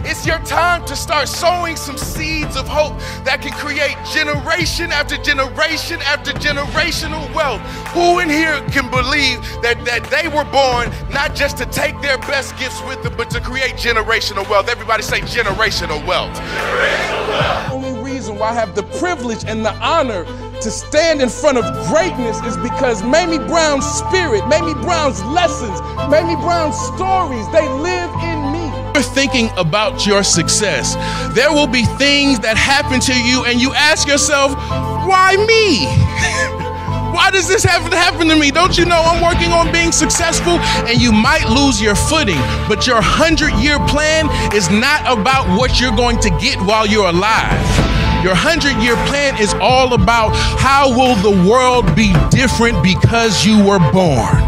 It's your time to start sowing some seeds of hope that can create generation after generation after generational wealth. Who in here can believe that they were born not just to take their best gifts with them, but to create generational wealth? Everybody say generational wealth. Generational wealth. The only reason why I have the privilege and the honor to stand in front of greatness is because Mamie Brown's spirit, Mamie Brown's lessons, Mamie Brown's stories, they live in me. You're thinking about your success. There will be things that happen to you and you ask yourself, why me? Why does this have to happen to me? Don't you know I'm working on being successful? And you might lose your footing, but your 100-year plan is not about what you're going to get while you're alive. Your 100-year plan is all about how will the world be different because you were born.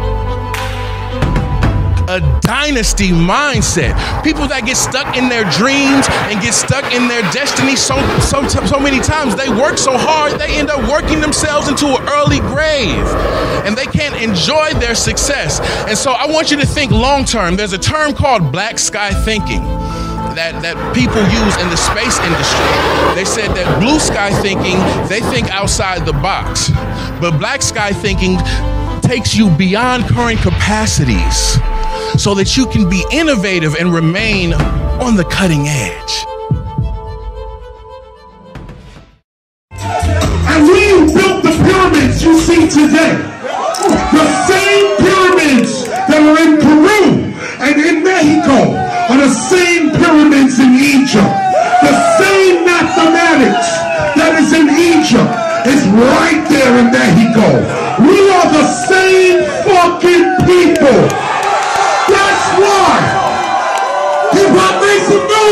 A dynasty mindset. People that get stuck in their dreams and get stuck in their destiny so many times, they work so hard, they end up working themselves into an early grave and they can't enjoy their success. And so I want you to think long term. There's a term called black sky thinking that people use in the space industry. They said that blue sky thinking, they think outside the box, but black sky thinking takes you beyond current capacities so that you can be innovative and remain on the cutting edge. And we built the pyramids you see today. The same pyramids that are in Peru and in Mexico are the same pyramids in Egypt. The same mathematics that is in Egypt is right there in Mexico. We are the same fucking people. That's why. Hip hop makes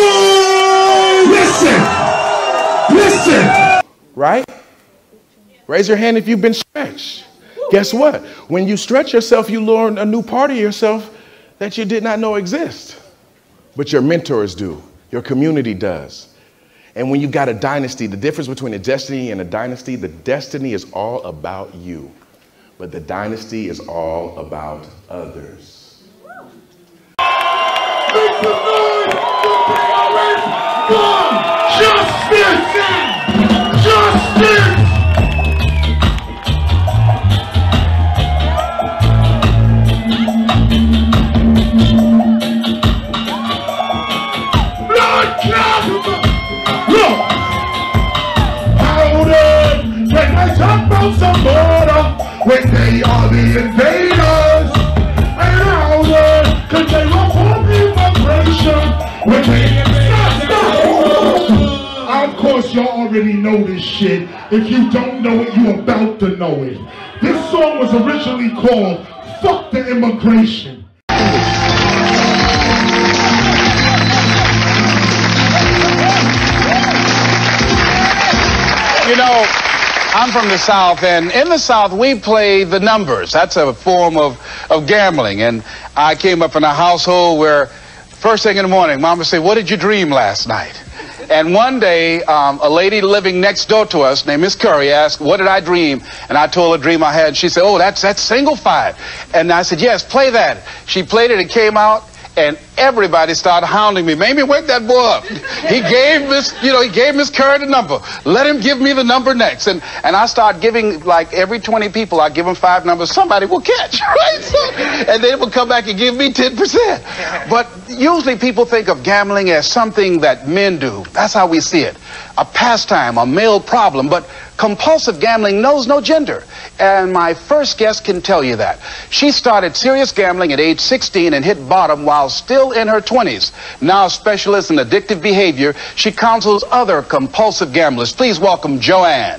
some noise. Listen. Listen. Right? Raise your hand if you've been stretched. Guess what? When you stretch yourself, you learn a new part of yourself that you did not know exists. But your mentors do. Your community does. And when you got a dynasty, the difference between a destiny and a dynasty, the destiny is all about you, but the dynasty is all about others. Make some noise for justice! Justice! Some border when they are the invaders, and louder cause they reform immigration when they Of course y'all already know this shit. If you don't know it, you about to know it. This song was originally called Fuck the Immigration. You know, I'm from the South, and in the South, we play the numbers. That's a form of gambling. And I came up in a household where first thing in the morning, Mom would say, what did you dream last night? And one day, a lady living next door to us named Miss Curry asked, what did I dream? And I told her a dream I had. And she said, oh, that's single five. And I said, yes, play that. She played it, it came out. And everybody started hounding me. Mamie, wake that boy up. He gave Miss Curry the number. Let him give me the number next. And I start giving, like, every 20 people, I give them 5 numbers. Somebody will catch, right? So, and they will come back and give me 10%. But usually people think of gambling as something that men do. That's how we see it. A pastime, a male problem. But compulsive gambling knows no gender. And my first guest can tell you that. She started serious gambling at age 16 and hit bottom while still in her 20s. Now a specialist in addictive behavior, she counsels other compulsive gamblers. Please welcome Joanne.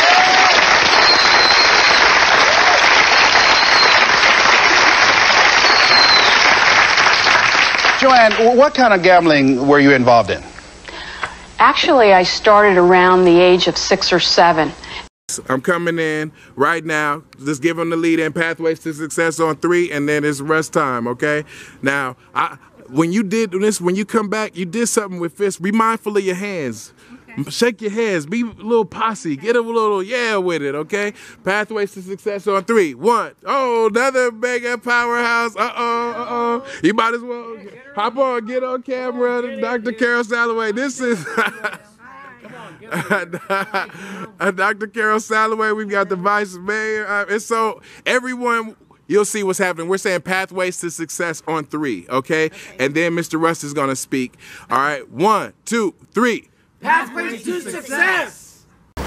Joanne, what kind of gambling were you involved in? Actually, I started around the age of 6 or 7. I'm coming in right now. Just give them the lead in Pathways to Success on 3, and then it's rest time, okay? Now, when you did this, when you come back, you did something with fists. Be mindful of your hands. Okay. Shake your heads. Be a little posse. Get a little yeah with it, okay? Pathways to success on 3. 1. Oh, another mega powerhouse. You might as well hop on, get on camera. Dr. Carol Salloway. This is Dr. Carol Salloway. We've got the vice mayor. And so everyone, you'll see what's happening. We're saying pathways to success on 3, okay? And then Mr. Russ is going to speak. All right, 1, 2, 3. Pathways to success!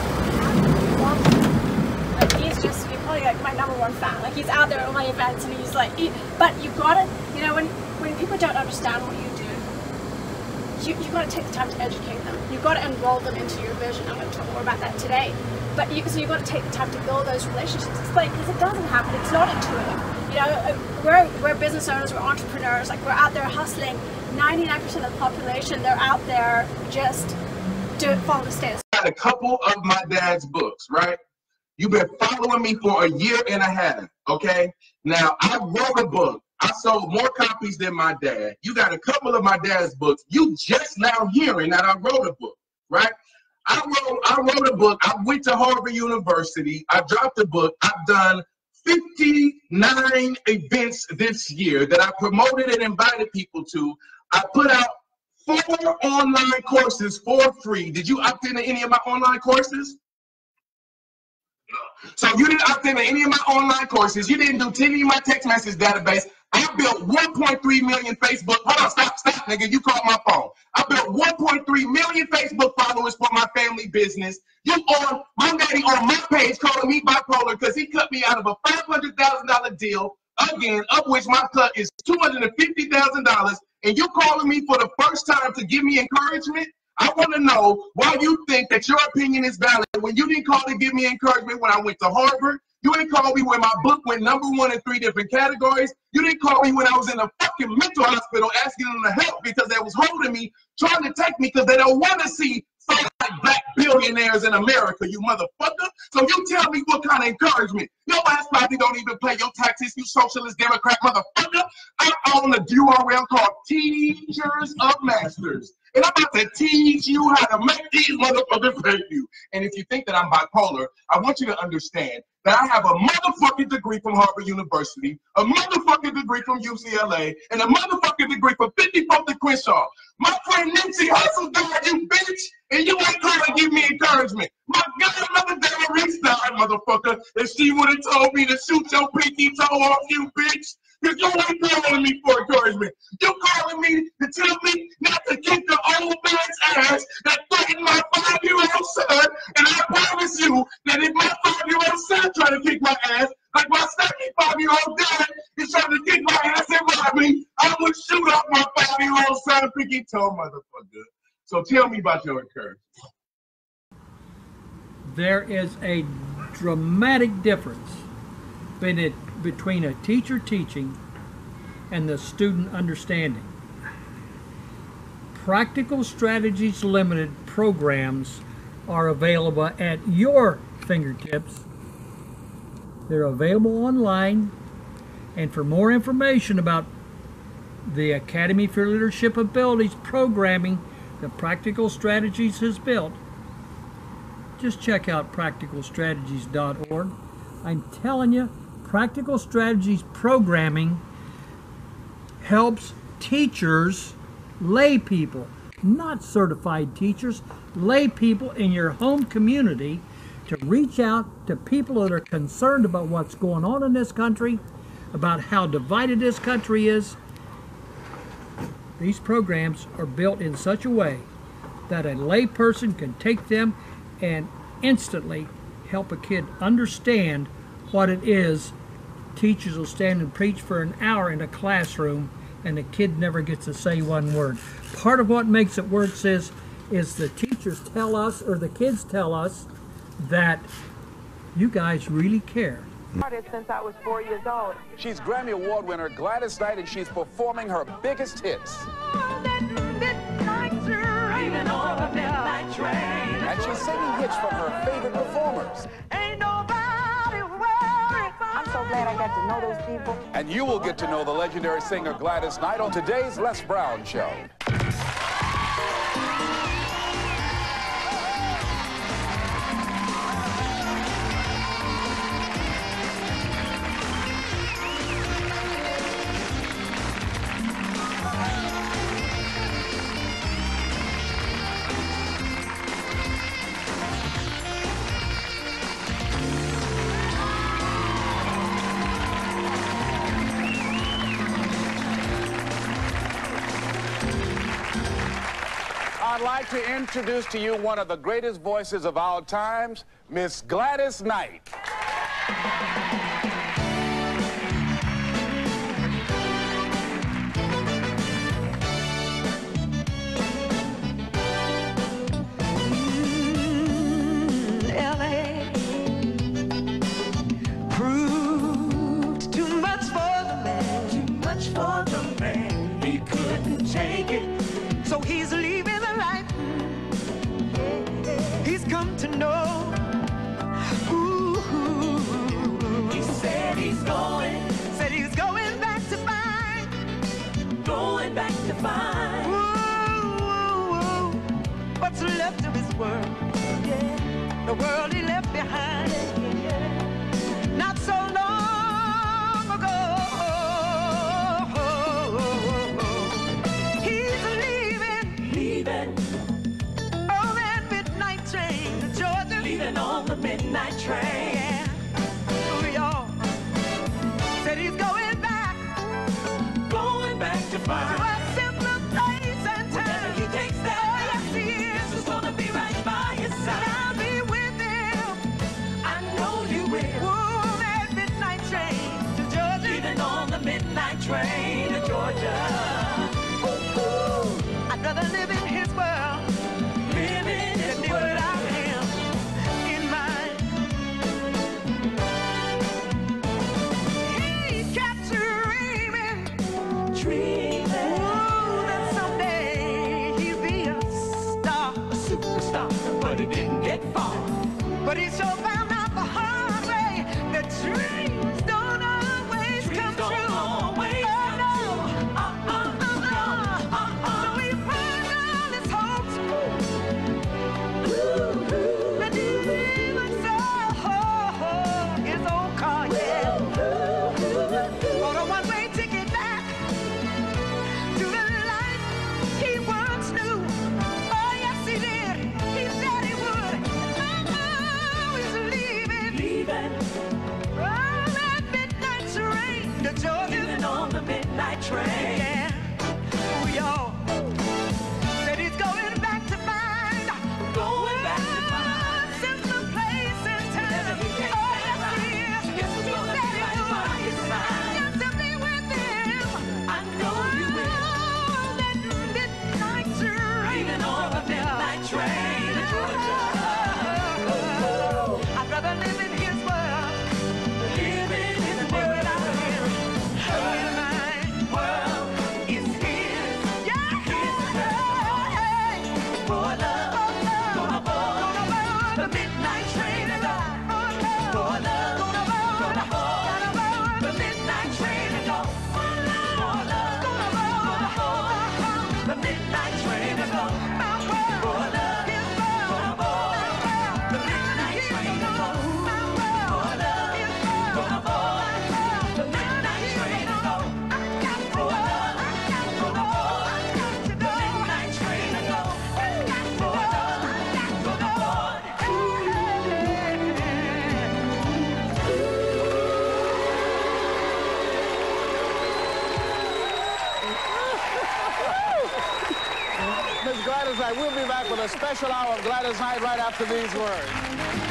Like, he's just probably like my #1 fan. Like, he's out there at all my events and he's like, but you gotta, you know, when people don't understand what you do, you gotta take the time to educate them. You gotta enroll them into your vision. I'm gonna talk more about that today. But so you gotta take the time to build those relationships. It's like, because it doesn't happen, it's not intuitive. You know, we're business owners, we're entrepreneurs, like we're out there hustling. 99% of the population, they're out there just follow the status. I got a couple of my dad's books, right? You've been following me for a year and a half, okay? Now, I wrote a book. I sold more copies than my dad. You got a couple of my dad's books. You just now hearing that I wrote a book, right? I wrote a book. I went to Harvard University. I dropped a book. I've done 59 events this year that I promoted and invited people to. I put out 4 online courses for free. Did you opt into any of my online courses? So you didn't opt into any of my online courses. You didn't do 10 of my text message database. I built 1.3 million Facebook. Hold on, stop, nigga. You called my phone. I built 1.3 million Facebook followers for my family business. You on my daddy on my page calling me bipolar because he cut me out of a $500,000 deal, again, of which my cut is $250,000. And you calling me for the first time to give me encouragement? I want to know why you think that your opinion is valid when you didn't call to give me encouragement when I went to Harvard. You didn't call me when my book went #1 in 3 different categories. You didn't call me when I was in a fucking mental hospital asking them to help because they was holding me, trying to take me because they don't want to see 5 black billionaires in America, you motherfucker. So you tell me what kind of encouragement. Your ass probably don't even pay your taxes, you socialist Democrat motherfucker. I own a URL called Teachers of Masters. And I'm about to teach you how to make these motherfuckers pay you. And if you think that I'm bipolar, I want you to understand that I have a motherfucking degree from Harvard University, a motherfucking degree from UCLA, and a motherfucking degree from 54th and Crenshaw. My friend Nipsey Hussle died, you bitch, and you ain't trying to give me encouragement. My godmother Dara Reese died, motherfucker, and she would have told me to shoot your pinky toe off, you bitch. Because you ain't calling me for encouragement. You calling me to tell me not to kick the old man's ass that threatened my 5-year-old son. And I promise you that if my 5-year-old son try to kick my ass, like my 75-year-old dad is trying to kick my ass and rob me, I would shoot off my 5-year-old son pinky toe, motherfucker. So tell me about your encouragement. There is a dramatic difference between a teacher teaching and the student understanding. Practical Strategies Limited programs are available at your fingertips. They're available online, and for more information about the Academy for Leadership Abilities programming that Practical Strategies has built, just check out practicalstrategies.org. I'm telling you, Practical Strategies programming helps teachers, lay people, not certified teachers, lay people in your home community to reach out to people that are concerned about what's going on in this country, about how divided this country is. These programs are built in such a way that a lay person can take them and instantly help a kid understand what it is. Teachers will stand and preach for an hour in a classroom and the kid never gets to say one word. Part of what makes it work is the teachers tell us, or the kids tell us, that you guys really care. Since I was 4 years old. She's Grammy Award winner Gladys Knight, and she's performing her biggest hits. And she's singing hits from her favorite performers. I'm so glad I got to know those people. And you will get to know the legendary singer Gladys Knight on today's Les Brown Show. I'd like to introduce to you one of the greatest voices of our times, Miss Gladys Knight. L.A. proved too much for the man. Too much for the man. He couldn't take it. So he's leaving the life he's come to know. Ooh, he said he's going back to find. Going back to find. Ooh, what's left of his world? Yeah, the world he left behind. Yeah, not so long ago. On that midnight train to Georgia. Leaving on the midnight train. Yeah. We all said he's going back to find. To a simpler place and time. Whenever he takes that, oh yes he is. This is gonna be right by his side. And I'll be with him. I know you will. On that midnight train to Georgia. Leaving on the midnight train to Georgia. Ooh, I'd rather live in his world. Without him in mind. He kept dreaming. Ooh, that someday he'd be a star, a superstar. But he didn't get far. But he sure found out the hard way that dreams don't always come true. So he finds all his hopes. But even so, his old car, yeah. Bought a one-way ticket back to the life he once knew. Oh, yes, he did. He said he would. Oh, he's leaving. On that midnight train to Georgia. Leaving on the midnight train. Yeah. We all said he's going back to find. Going back to find. Simpler place and time. Oh, yes, he is. He said he would. Got to be with him. I know you will. Oh, that midnight train. Leaving on the midnight train to Georgia. I'd rather live in his world. Living in the world out of him. My world is his. Yeah, for love. Gonna board the midnight train to go. For love. Gonna board the midnight train to go. For love. Gonna board the midnight train to go. For love. Gonna board the midnight train to go. For love. Gonna board the midnight train to go. For love. Gonna board the midnight train to go. For love. Gonna board. Miss Gladys Knight, we'll be back with a special hour of Gladys Knight right after these words.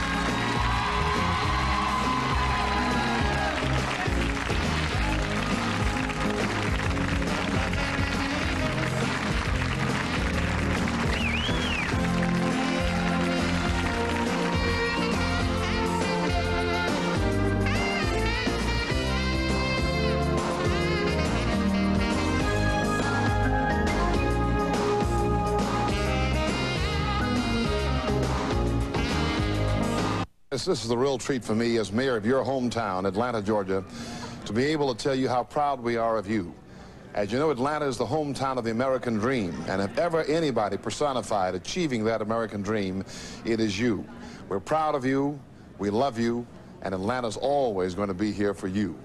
This is a real treat for me as mayor of your hometown, Atlanta, Georgia, to be able to tell you how proud we are of you. As you know, Atlanta is the hometown of the American dream, and if ever anybody personified achieving that American dream, it is you. We're proud of you, we love you, and Atlanta's always going to be here for you.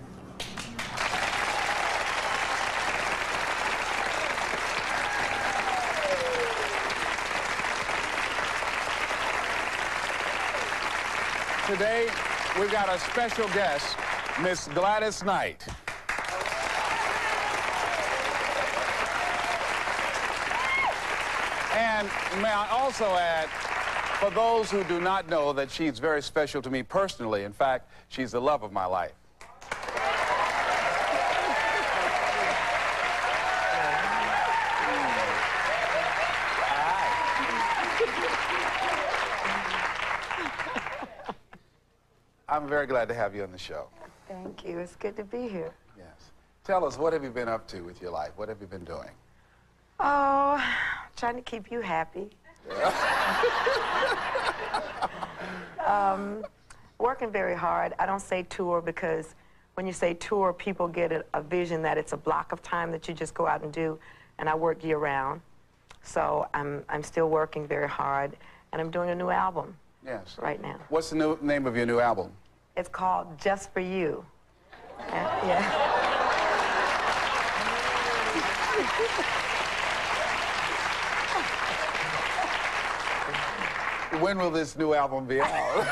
Today, we've got a special guest, Miss Gladys Knight. And And may I also add, for those who do not know, that she's very special to me personally. In fact, she's the love of my life. I'm very glad to have you on the show. Thank you. It's good to be here. Yes. Tell us, what have you been up to with your life? What have you been doing? Oh, trying to keep you happy. Working very hard. I don't say tour because when you say tour, people get a vision that it's a block of time that you just go out and do, and I work year-round. So I'm still working very hard, and I'm doing a new album. Yes. Right now. What's the name of your new album? It's called Just For You. Yeah. When will this new album be out?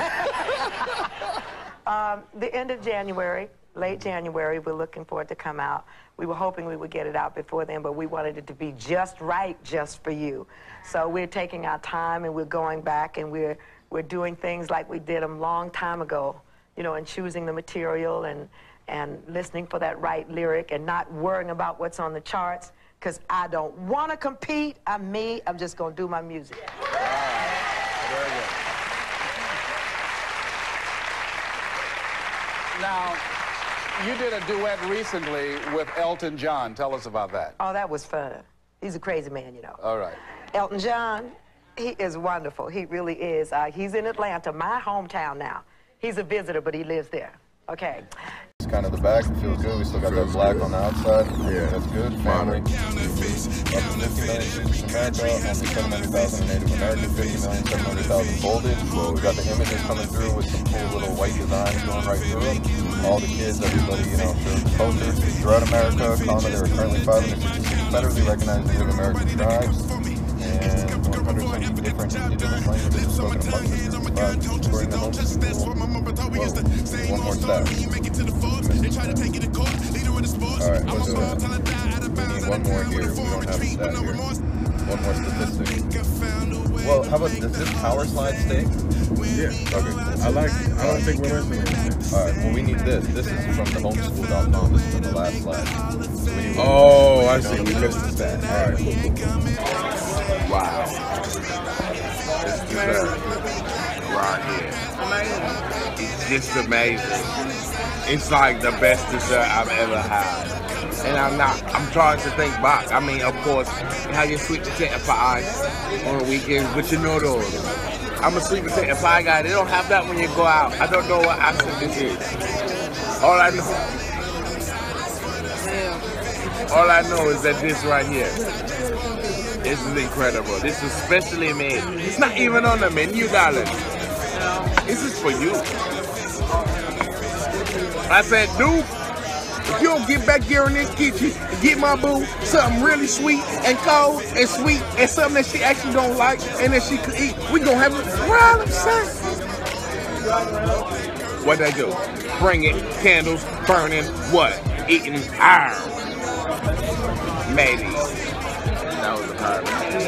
The end of January, late January. We're looking for it to come out. We were hoping we would get it out before then, but we wanted it to be just right, just for you. So we're taking our time, and we're going back, and we're doing things like we did a long time ago, you know, and choosing the material and listening for that right lyric and not worrying about what's on the charts, because I don't want to compete. I'm me. I'm just going to do my music. Very good. Now, you did a duet recently with Elton John. Tell us about that. Oh, that was fun. He's a crazy man, you know. All right. Elton John, he is wonderful. He really is. He's in Atlanta, my hometown now. He's a visitor, but he lives there. Okay. It's kind of the back. It feels good. We still got that black on the outside. Yeah, that's good. Family. Up to 50 million troops in America. Only 700,000 Native American. 50 million, 700,000 bolded. We got the images coming through with some cool little white designs going right through them. All the kids, everybody, you know, shows the culture. Throughout America, there are currently 566 federally recognized Native American tribes. And 100 different indigenous languages spoken among the 65, according to most people. Whoa, one more stat. Alright, we'll do that. We need one more here. We don't have a stat here. One more statistic. Well, how about, does this power slide stay? Yeah. Okay, cool. I like it. I don't think we're missing anything. Alright, well, we need this. This is from the homeschool.com. This is from the last slide. So we need oh, I see. We missed the stat. Alright, cool. Wow. This dessert right here. It's just amazing. It's like the best dessert I've ever had. And I'm trying to think back. I mean, of course, you have your sweet potato pie on the weekends, but you know those. I'm a sweet potato pie guy. They don't have that when you go out. I don't know what accent this is. All I know is that this right here. This is incredible. This is specially made. It's not even on the menu, darling. This is for you. I said, dude, if you don't get back here in this kitchen and get my boo something really sweet and cold and sweet and something that she actually don't like and that she could eat, we gonna have it right upset. What they do? Bring it, candles, burning, what? Eating iron. Maybe. That was a part.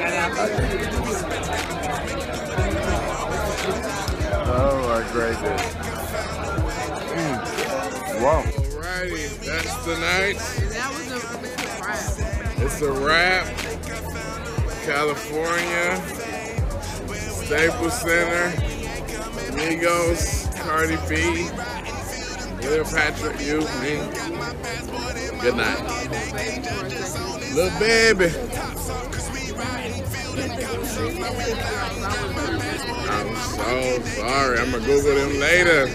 Oh my goodness. Wow. Alrighty, that's the night. It's a wrap. California, Staples Center, Migos, Cardi B, Lil Patrick, you, me. Good night. Little baby. I'm so sorry. I'm gonna Google them later.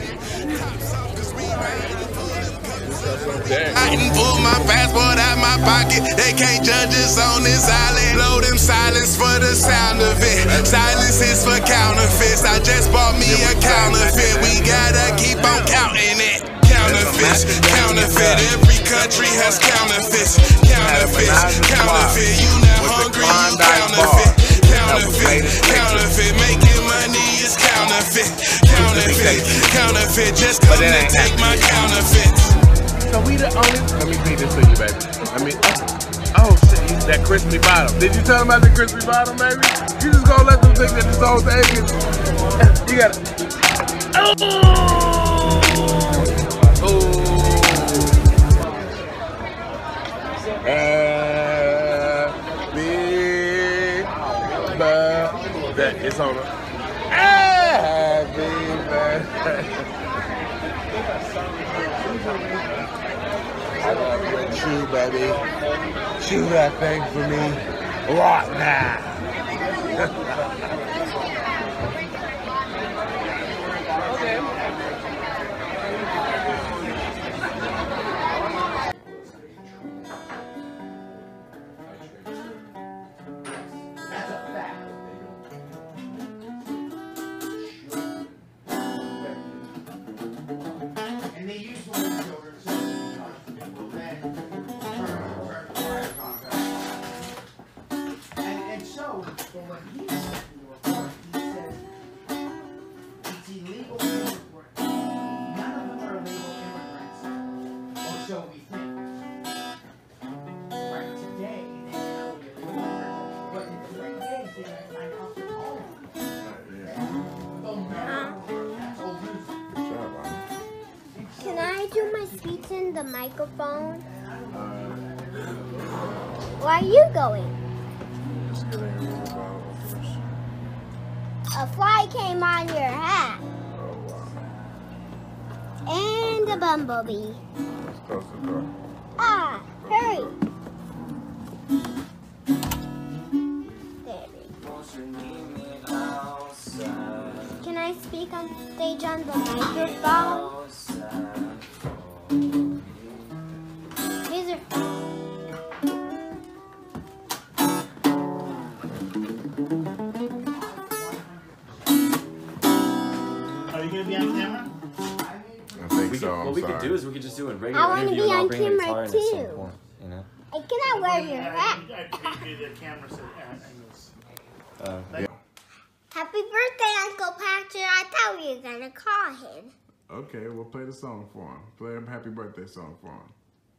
I can pull my passport out my pocket. They can't judge us on this island. Blow them silence for the sound of it. Silence is for counterfeits. I just bought me a counterfeit. We gotta keep on counting it. Counterfeits, counterfeit. Every country has counterfeits. Counterfeits, counterfeit. You not hungry, you counterfeit. Counterfeit, counterfeit. Making money is counterfeit. Counterfeit, counterfeit. Just come and take my counterfeits. So we the only. Let me feed this to you, baby. I mean, oh shit. that crispy bottom. Did you tell them about the crispy bottom, baby? You just gonna let them think that this whole thing is... You gotta... Oh! It's on the... Happy birthday. I love you and chew, baby. Chew that thing for me right now. Can I do my speech in the microphone? Where are you going? A fly came on your hat. And a bumblebee. Ah, hurry. Can I speak on stage on the microphone? These are you going to be on camera? I think so. What we could do is we could just do a regular I want to interview be and I'll on bring a camera guitar in at too. some point, you know? I cannot wear your hat. Do the camera angles. Happy birthday, Uncle Patrick. I thought we were going to call him. Okay, we'll play the song for him. Play him a happy birthday song for him.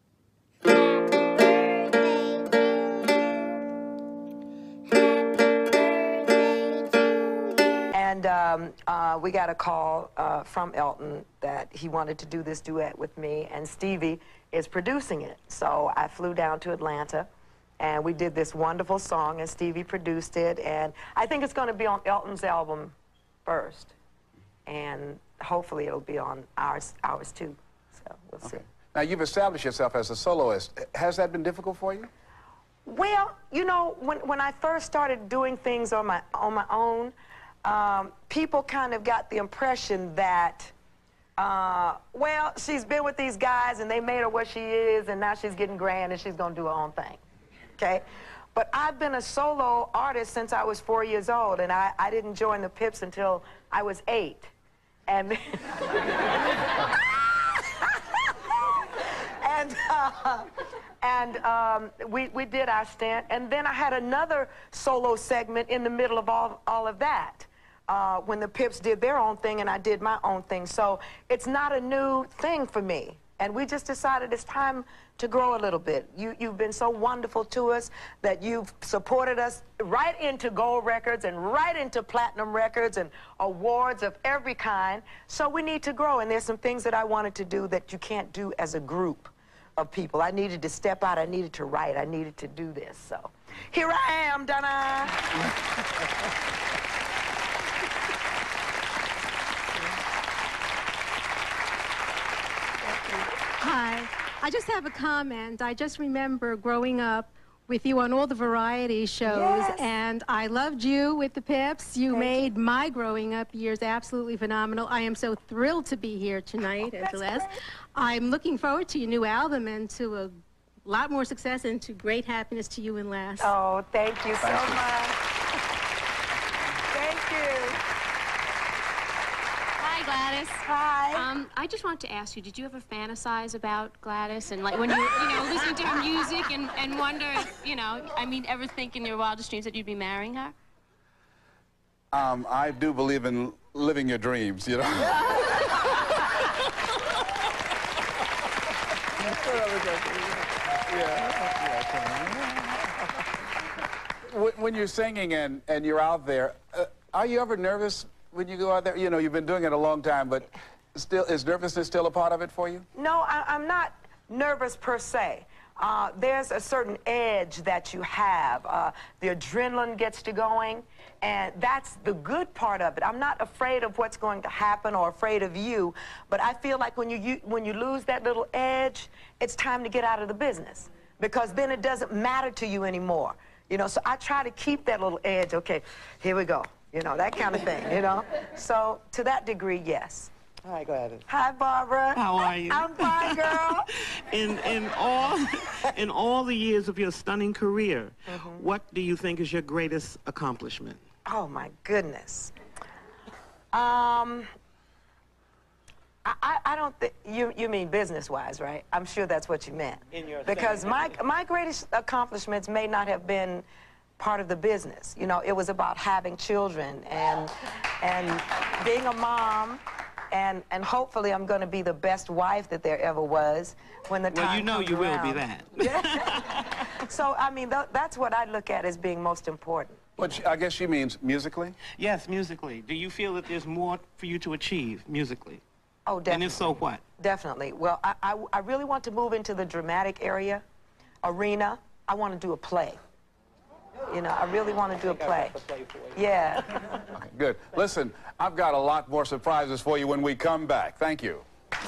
And we got a call from Elton that he wanted to do this duet with me, and Stevie is producing it. So I flew down to Atlanta, and we did this wonderful song, and Stevie produced it, and I think it's going to be on Elton's album first, and hopefully it'll be on ours too. So we'll see. Now, you've established yourself as a soloist. Has that been difficult for you? Well, you know, when I first started doing things on my own, people kind of got the impression that, well, she's been with these guys and they made her what she is, and now she's getting grand and she's going to do her own thing, okay? But I've been a solo artist since I was 4 years old, and I didn't join the Pips until I was 8. And we did our stint, and then I had another solo segment in the middle of all of that, when the Pips did their own thing and I did my own thing. So it's not a new thing for me, and we just decided it's time to grow a little bit. You've been so wonderful to us that you've supported us right into gold records and right into platinum records and awards of every kind. So we need to grow, and there's some things that I wanted to do that you can't do as a group of people. I needed to step out, I needed to write, I needed to do this. So here I am, Donna. Hi, I just have a comment. I just remember growing up with you on all the variety shows, yes, and I loved you with the Pips. You made my growing up years absolutely phenomenal. I am so thrilled to be here tonight and Celeste. I'm looking forward to your new album and to a lot more success and to great happiness to you and Les. Oh, thank you so much. Thank you. Hi, Gladys. Hi. I just wanted to ask you, did you ever fantasize about Gladys and, like, when you listening to her music and wonder if, I mean, ever think in your wildest dreams that you'd be marrying her? I do believe in living your dreams, you know. when you're singing and you're out there, are you ever nervous when you go out there? You know, you've been doing it a long time, but still, is nervousness still a part of it for you? No, I'm not nervous per se. There's a certain edge that you have. The adrenaline gets to going, and that's the good part of it. I'm not afraid of what's going to happen or afraid of you, but I feel like when you lose that little edge, it's time to get out of the business, because then it doesn't matter to you anymore. You know, so I try to keep that little edge. Okay, here we go. You know, that kind of thing, you know. So to that degree, yes. Hi, Gladys. Hi, Barbara. How are you? I'm fine, girl. In all the years of your stunning career, what do you think is your greatest accomplishment? Oh my goodness. I don't think you mean business-wise, right? I'm sure that's what you meant. Because my greatest accomplishments may not have been part of the business. You know, it was about having children and being a mom. And hopefully I'm going to be the best wife that there ever was when the time comes around. Well, you know you will be that. So, I mean, that's what I look at as being most important. Which I guess she means musically? Yes, musically. Do you feel that there's more for you to achieve musically? Oh, definitely. And if so, what? Definitely. Well, I really want to move into the dramatic arena. I want to do a play. You know, I really want to do a play. Yeah. Good. Listen, I've got a lot more surprises for you when we come back. Thank you.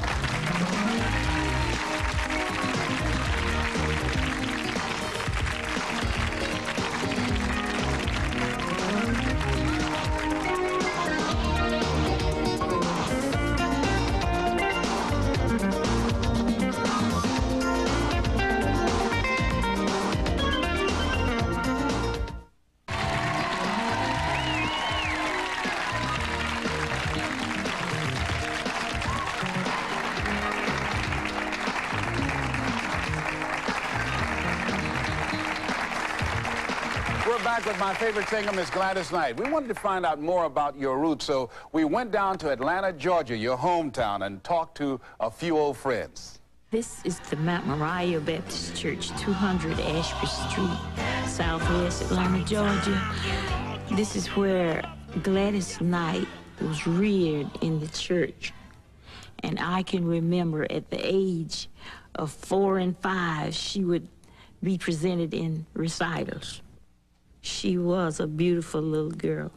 We're back with my favorite singer, Miss Gladys Knight. We wanted to find out more about your roots, so we went down to Atlanta, Georgia, your hometown, and talked to a few old friends. This is the Mount Moriah Baptist Church, 200 Ashby Street, Southwest Atlanta, Georgia. This is where Gladys Knight was reared in the church. And I can remember at the age of 4 and 5, she would be presented in recitals. She was a beautiful little girl,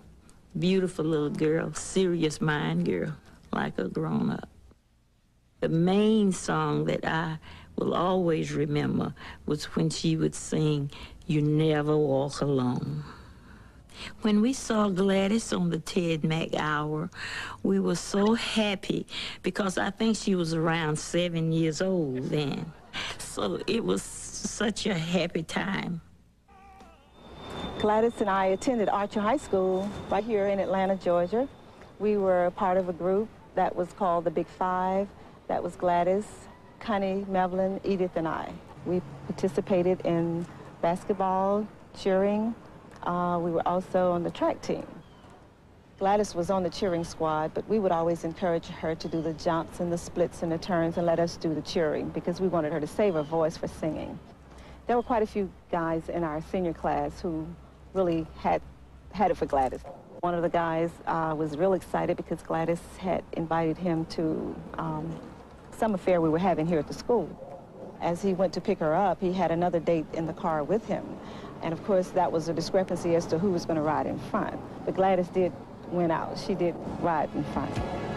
serious mind girl, like a grown-up. The main song that I will always remember was when she would sing, "You Never Walk Alone." When we saw Gladys on the Ted Mack Hour, we were so happy because I think she was around 7 years old then. So it was such a happy time. Gladys and I attended Archer High School right here in Atlanta, Georgia. We were part of a group that was called the Big Five. That was Gladys, Connie, Melvin, Edith, and I. We participated in basketball, cheering. We were also on the track team. Gladys was on the cheering squad, but we would always encourage her to do the jumps and the splits and the turns and let us do the cheering because we wanted her to save her voice for singing. There were quite a few guys in our senior class who really had it for Gladys. One of the guys was real excited because Gladys had invited him to some affair we were having here at the school. As he went to pick her up, he had another date in the car with him. And of course, that was a discrepancy as to who was going to ride in front. But Gladys did win out. She did ride in front.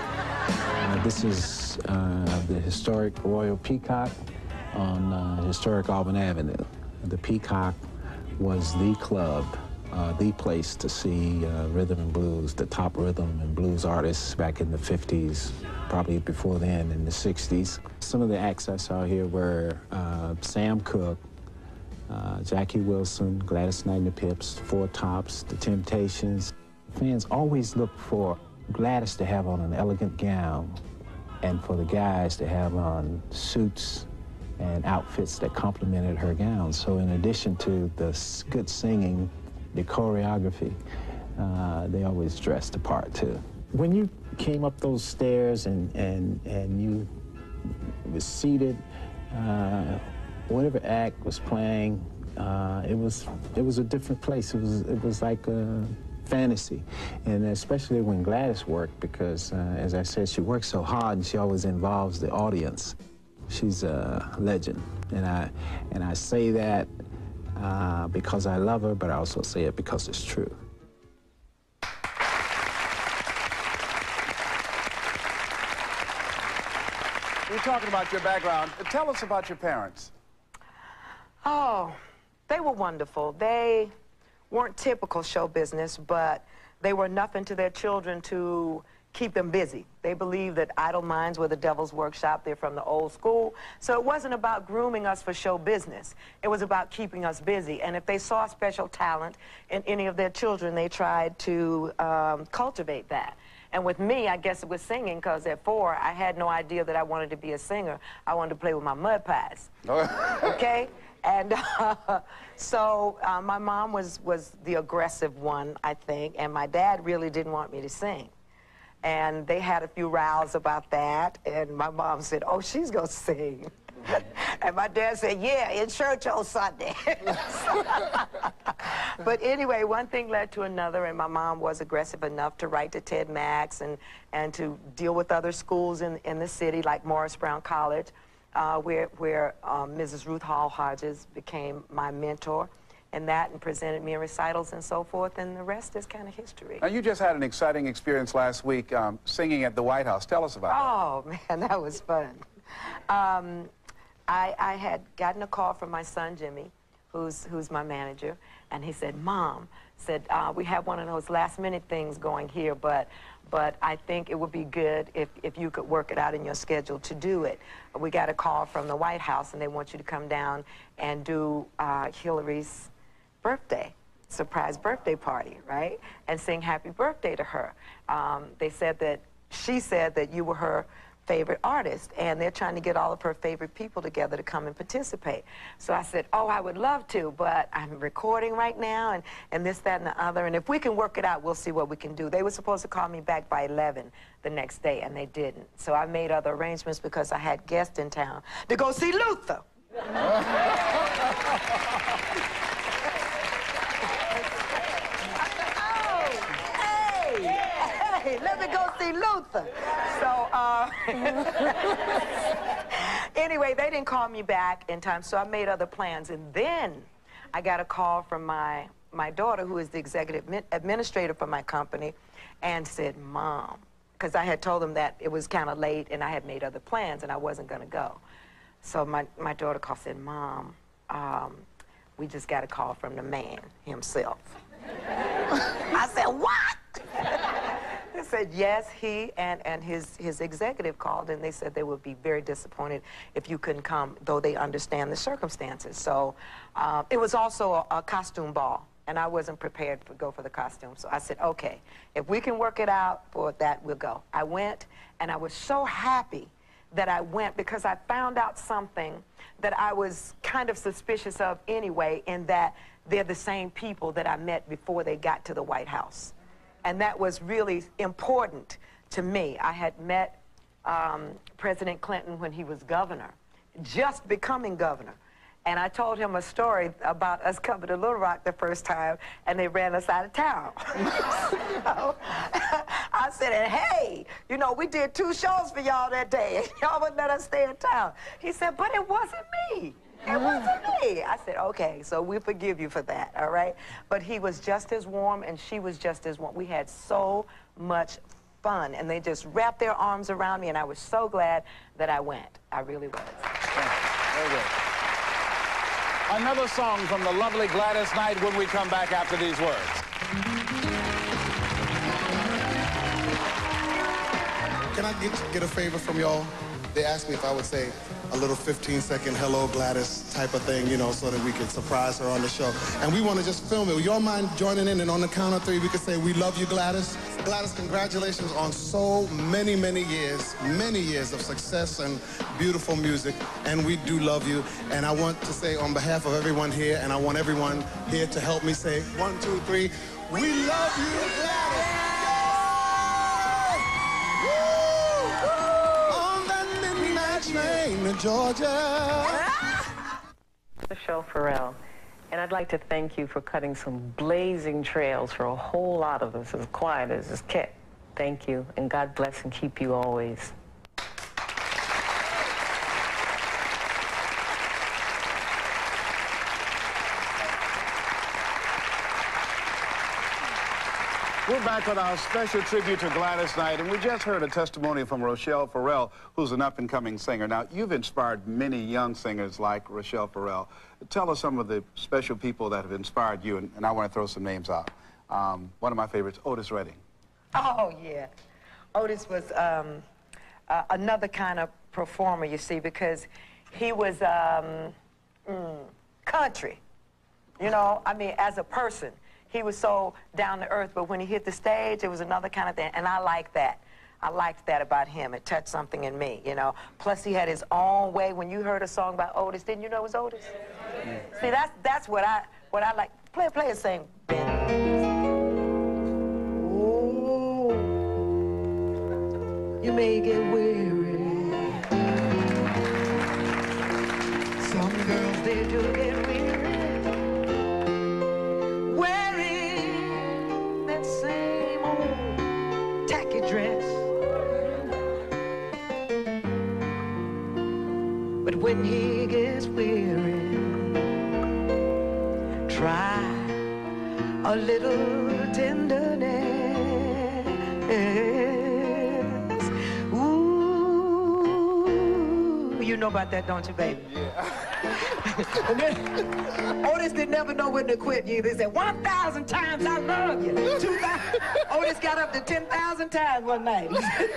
This is the historic Royal Peacock on historic Auburn Avenue. The Peacock was the club, the place to see rhythm and blues, the top rhythm and blues artists back in the 50s, probably before then in the 60s. Some of the acts I saw here were Sam Cooke, Jackie Wilson, Gladys Knight and the Pips, Four Tops, The Temptations. Fans always look for Gladys to have on an elegant gown and for the guys to have on suits and outfits that complemented her gown. So in addition to the good singing, the choreography, they always dressed the part too. When you came up those stairs and you were seated, whatever act was playing, it was a different place. It was like a fantasy, and especially when Gladys worked, because as I said, she works so hard and she always involves the audience. She's a legend, and I say that because I love her, but I also say it because it's true. We're talking about your background. Tell us about your parents. Oh, they were wonderful. They weren't typical show business, but they were enough into their children to keep them busy. They believed that idle minds were the devil's workshop. They're from the old school. So it wasn't about grooming us for show business. It was about keeping us busy. And if they saw special talent in any of their children, they tried to cultivate that. And with me, I guess it was singing, because at 4, I had no idea that I wanted to be a singer. I wanted to play with my mud pies. Okay? And so my mom was the aggressive one, I think, and my dad really didn't want me to sing. And they had a few rows about that, and my mom said, oh, she's gonna sing. And my dad said, yeah, in church on Sunday. But anyway, one thing led to another, and my mom was aggressive enough to write to Ted Max and to deal with other schools in the city, like Morris Brown College, where Mrs. Ruth Hall Hodges became my mentor, and presented me in recitals and so forth, and the rest is kind of history. Now, you just had an exciting experience last week singing at the White House. Tell us about that. Oh, man, that was fun. I had gotten a call from my son, Jimmy, who's my manager, and he said, Mom, we have one of those last-minute things going here, but I think it would be good if you could work it out in your schedule to do it. We got a call from the White House, and they want you to come down and do Hillary's birthday, surprise birthday party, right? And sing happy birthday to her. She said that you were her favorite artist, and they're trying to get all of her favorite people together to come and participate. So I said, oh, I would love to, but I'm recording right now, and this, that, and the other, and if we can work it out, we'll see what we can do. They were supposed to call me back by 11 the next day, and they didn't. So I made other arrangements because I had guests in town to go see Luther. Hey, let me go see Luther. So, anyway, they didn't call me back in time, so I made other plans. And then I got a call from my daughter, who is the executive administrator for my company, and said, Mom, because I had told them that it was kind of late and I had made other plans and I wasn't going to go. So my daughter called and said, Mom, we just got a call from the man himself. I said, what? They said, yes, he and his executive called, and they said they would be very disappointed if you couldn't come, though they understand the circumstances. So it was also a costume ball, and I wasn't prepared to go for the costume. So I said, okay, if we can work it out for that, we'll go. I went, and I was so happy that I went because I found out something that I was kind of suspicious of anyway, in that they're the same people that I met before they got to the White House. And that was really important to me. I had met President Clinton when he was governor, just becoming governor. And I told him a story about us coming to Little Rock the first time, and they ran us out of town. So, I said, hey, you know, we did 2 shows for y'all that day, and y'all wouldn't let us stay in town. He said, but it wasn't me. It wasn't me. I said, okay, so we forgive you for that, all right? But he was just as warm, and she was just as warm. We had so much fun, and they just wrapped their arms around me, and I was so glad that I went. I really was. Very good. Another song from the lovely Gladys Knight when we come back after these words. Can I get a favor from y'all? They asked me if I would say a little 15-second hello Gladys type of thing, you know, so that we could surprise her on the show. And we want to just film it. Would y'all mind joining in, and on the count of 3 we could say, we love you, Gladys. Gladys, congratulations on so many years of success and beautiful music, and we do love you. And I want to say on behalf of everyone here, and I want everyone here to help me say 1, 2, 3, we love you, Gladys. Train to Georgia. The show Pharrell And I'd like to thank you for cutting some blazing trails for a whole lot of us, as quiet as it's kept. Thank you, and God bless and keep you always. We're back with our special tribute to Gladys Knight, and we just heard a testimony from Rochelle Farrell, who's an up-and-coming singer. Now, you've inspired many young singers like Rochelle Farrell. Tell us some of the special people that have inspired you, and I want to throw some names out. One of my favorites, Otis Redding. Oh, yeah. Otis was another kind of performer, you see, because he was country. You know, I mean, as a person. He was so down to earth, but when he hit the stage, it was another kind of thing, and I like that. I liked that about him. It touched something in me, you know. Plus, he had his own way. When you heard a song about Otis, didn't you know it was Otis? Yeah. See, that's what I like. Play it, sing. Oh, you may get weary. Some girls, they do get weary. Same old tacky dress. But when he gets weary, try a little tenderness. Ooh, you know about that, don't you, baby? Yeah. And then Otis didn't never know when to quit. They said 1,000 times I love you. 2,000. Otis got up to 10,000 times one night.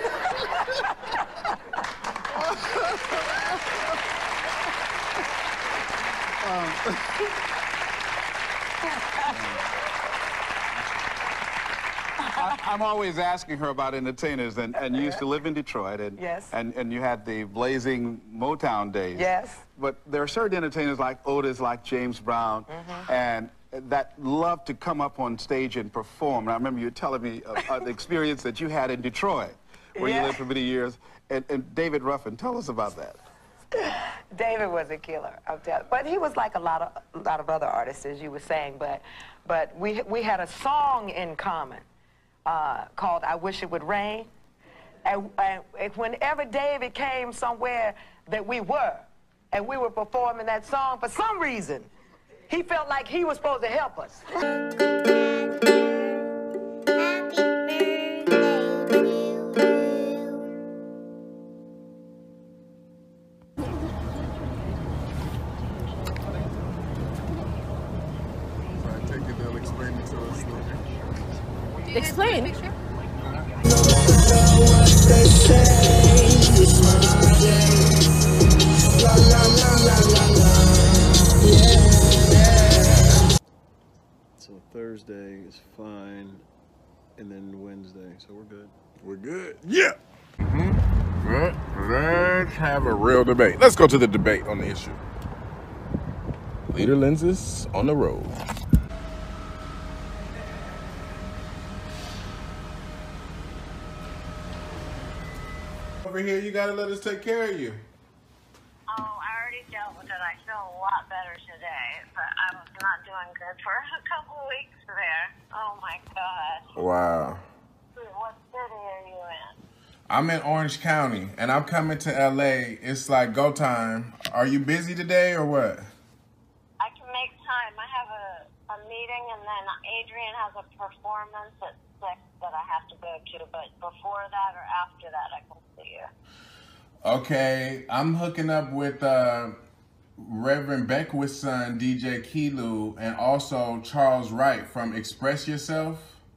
I'm always asking her about entertainers, and you used to live in Detroit, and, yes. and you had the blazing Motown days. Yes. But there are certain entertainers like Otis, like James Brown, and that love to come up on stage and perform. And I remember you telling me the experience that you had in Detroit, where you lived for many years. And David Ruffin, tell us about that. David was a killer, I'm telling you. But he was like a lot of other artists, as you were saying. But we had a song in common called "I Wish It Would Rain." And whenever David came somewhere that we were, and we were performing that song, for some reason, he felt like he was supposed to help us. Explain. So Thursday is fine, and then Wednesday, so we're good. We're good. Yeah. Well, let's have a real debate. Let's go to the debate on the issue. Leader lenses on the road. Over here, you gotta let us take care of you. Oh, I already dealt with it. I feel a lot better today, but I was not doing good for a couple of weeks there. Oh my gosh. Wow. What city are you in? I'm in Orange County, and I'm coming to LA. It's like go time. Are you busy today or what? I can make time. I have a meeting, and then Adrian has a performance at 6 that I have to go to, but before that or after that, I can see you. Okay, I'm hooking up with Reverend Beckwith's son, DJ Kilu, and also Charles Wright from Express Yourself.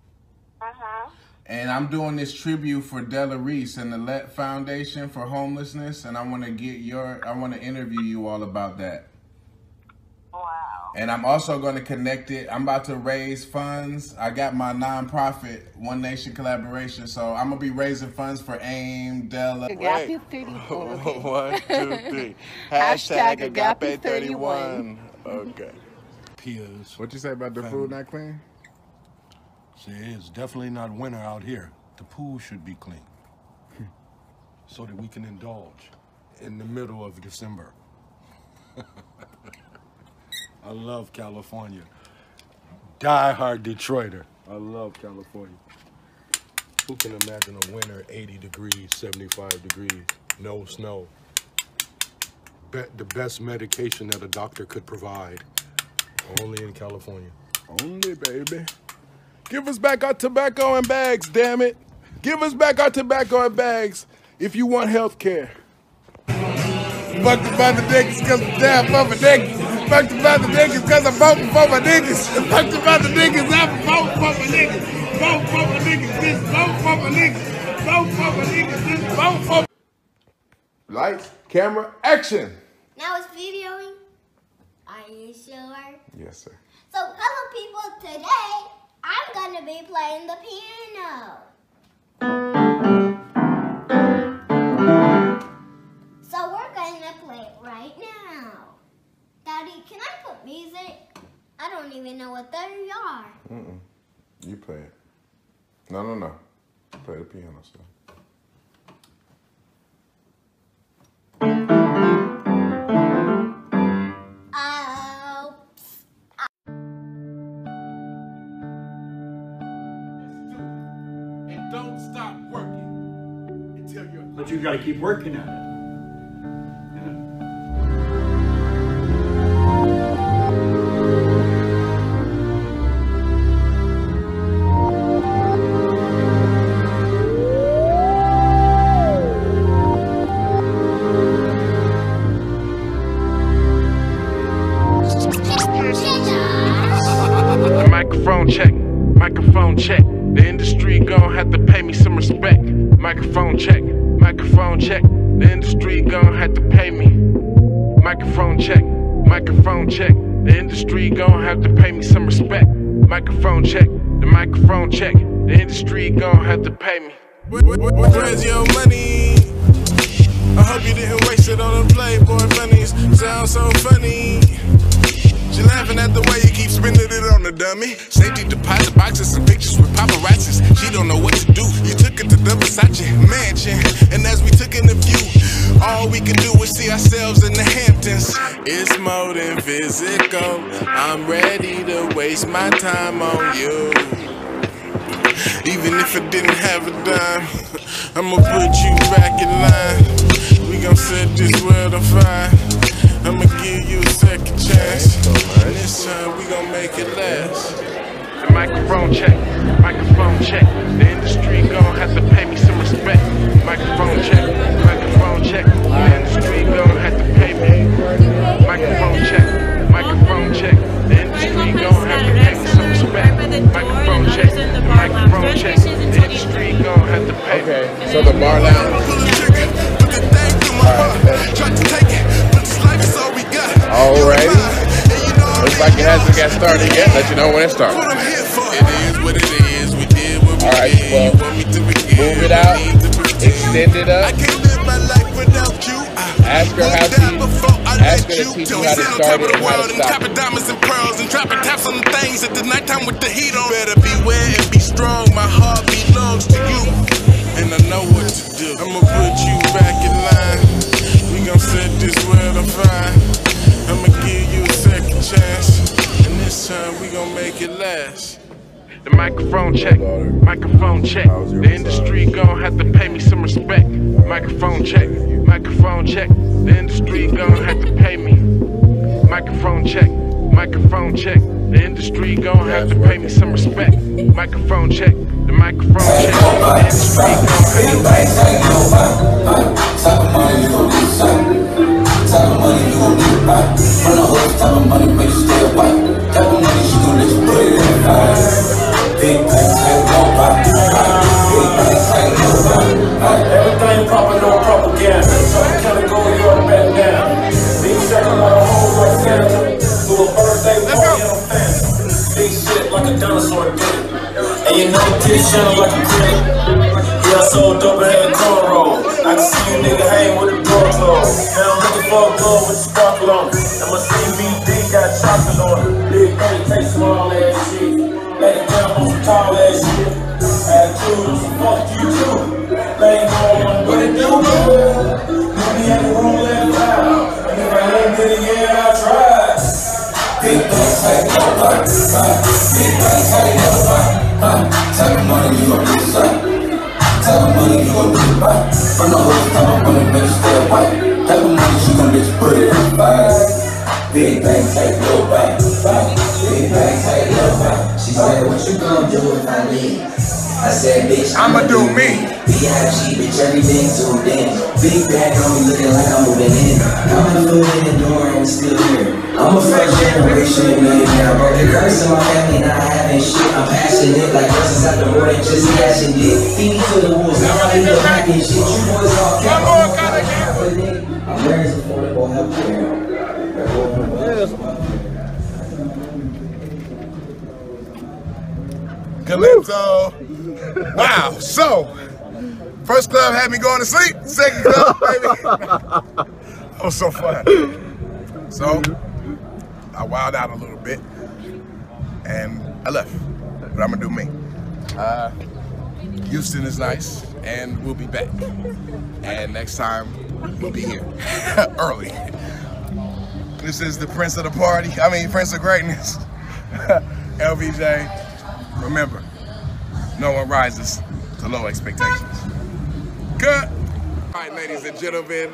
And I'm doing this tribute for Della Reese and the Let Foundation for Homelessness, and I want to interview you all about that. Wow. And I'm also going to connect it. I'm about to raise funds. I got my nonprofit, One Nation Collaboration, so I'm going to be raising funds for AIM, Della. Agape 31. 1, 2, 3. Hashtag Agape 31. Okay. Peers. What you say about the food not clean? See, it's definitely not winter out here. The pool should be clean. So that we can indulge in the middle of December. I love California. Die-hard Detroiter. I love California. Who can imagine a winter 80 degrees, 75 degrees, no snow? The best medication that a doctor could provide. Only in California. Only, baby. Give us back our tobacco and bags, damn it. Give us back our tobacco and bags if you want health care. Fucked about the niggas because I'm down for my niggas. Fucked about the niggas because I'm voting for my niggas. Fucked about the niggas, I'm voting for my niggas. Vote for my niggas, just vote for my niggas. Vote for my niggas, just vote for. Lights, camera, action. Now it's videoing. Are you sure? Yes, sir. So, hello people, today I'm going to be playing the piano. So we're going to play it right now. Daddy, can I put music? I don't even know what they are. You play it. No. Play the piano, sir. Don't stop working until you're. But you got to keep working at it. Microphone check. The industry gon' have to pay me some respect. Microphone check. The industry gon' have to pay me. Microphone check. The industry gon' have to pay me some respect. Microphone check. The industry gon' have to pay me. Where's your money? I hope you didn't waste it on the Playboy bunnies. Sounds so funny. She laughing at the way you keep spending it on the dummy. Safety deposit boxes and pictures with paparazzis. She don't know what to do. You took it to the Versace mansion, and as we took in the view, all we could do was see ourselves in the Hamptons. It's more than physical. I'm ready to waste my time on you. Even if I didn't have a dime, I'ma put you back in line. We gon' set this world on fire. I'ma give you a second chance. And this time we gon' make it last. The microphone check. The industry gon' have to pay me some respect. Microphone check. The industry gon' have to pay me. Microphone check. The industry gon' have to pay me some respect. Microphone check. The industry gon' have to pay me. Okay, so the bar lounge. Alrighty. Looks like it hasn't got started yet. Let you know when it starts. It is what it is. We did what we did. Well, move it out. Extend it up. Ask her how ask her to teach you how to start it and how to stop it. Diamonds and pearls and dropping taps on the things at the nighttime with the heat on. Better beware and be strong. My heart belongs to you, and I know what to do. I'ma put you back in line. We gon' set this world on fire. I'ma give you a second chance, and this time we gon' make it last. The microphone check. The industry gon' have to pay me some respect. Microphone check. The industry gon' have to pay me. Microphone check. The industry gon' have to pay me some respect. Microphone check. The microphone check. The industry gon' have to pay me. Type of money you gon' need From the hood, type of money make you stay white. Type of money she gon' let you put it in the fire. Big banks ain't nobody. Big banks ain't nobody. Everything poppin' on propaganda. So I kinda go your back down. Big second on a whole like Santa. Do a birthday party in a fancy. Big shit like a dinosaur did. And you know this shining like a critic. Yeah, I sold dope and had a cornrow. I can see you nigga hang with the door closed. Now I'm looking for a glove with the sparkle on it. And my CBD got chocolate on it. Big thing, take small ass shit. Let it jump on some tall ass shit. Attitude on some fuck you too. Lay on what it do, Put me in the room, let it out. And if I ain't did it, yeah, I tried. Big Big banks, how they never buy. Type of money you gon' lose sight. Type of money you gon' lose buy. From the whole time I wanna make you stay white. Type of money she gon' bitch put it in fire. Big banks, how they never buy. Big banks, how they never buy. She said, what you gon' do if I leave? I said, bitch, I'ma do me. B.I.G. bitch, everything zoomed in. Big bag on me looking like I'm moving in. Coming through in the door and still here. I'm a first generation millionaire, but the curse in my family not having shit. I'm passionate like verses out the morning, just cashing it. Feed to the wolves, now I ain't hacking shit. You boys all cap. I'm wearing affordable healthcare. Calypso. Wow. So, first club had me going to sleep. Second club, baby. That was so fun. So, I wilded out a little bit, and I left. But I'm gonna do me. Houston is nice, and we'll be back. And next time, we'll be here early. This is the Prince of the Party. I mean, Prince of Greatness. LBJ. Remember, no one rises to low expectations. Cut. All right, ladies and gentlemen.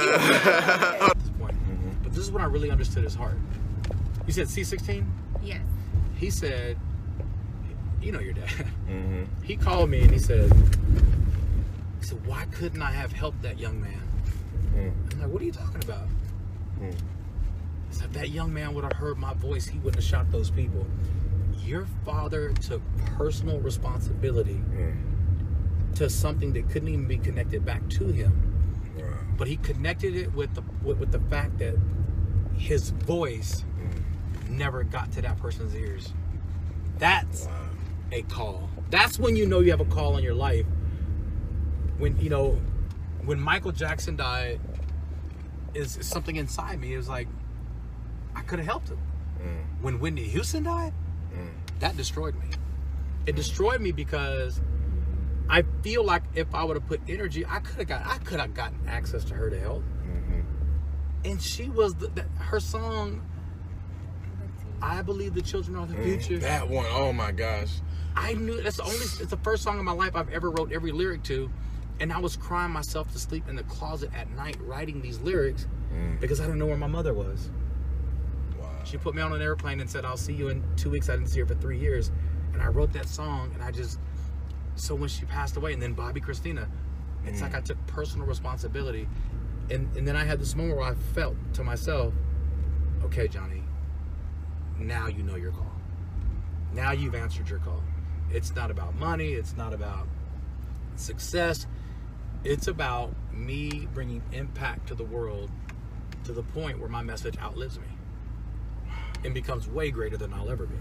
But this is when I really understood his heart. You said C16? Yes. He said, you know your dad. He called me and he said, why couldn't I have helped that young man? I'm like, what are you talking about? He said, if that young man would have heard my voice, he wouldn't have shot those people. Your father took personal responsibility to something that couldn't even be connected back to him. But he connected it with the fact that his voice never got to that person's ears. That's a call. That's when you know you have a call in your life. When, you know, when Michael Jackson died, is something inside me. It was like, I could have helped him. When Whitney Houston died, that destroyed me. It destroyed me because I feel like if I would have put energy, I could have gotten access to her to help. And she was her song, I Believe the Children Are the Future. That one, oh my gosh. I knew it's the first song in my life I've ever wrote every lyric to, and I was crying myself to sleep in the closet at night writing these lyrics because I didn't know where my mother was. She put me on an airplane and said, I'll see you in 2 weeks. I didn't see her for 3 years. And I wrote that song, and so when she passed away, and then Bobby Christina, it's like I took personal responsibility. And then I had this moment where I felt to myself, okay, Johnny, now you know your call. Now you've answered your call. It's not about money. It's not about success. It's about me bringing impact to the world to the point where my message outlives me and becomes way greater than I'll ever be.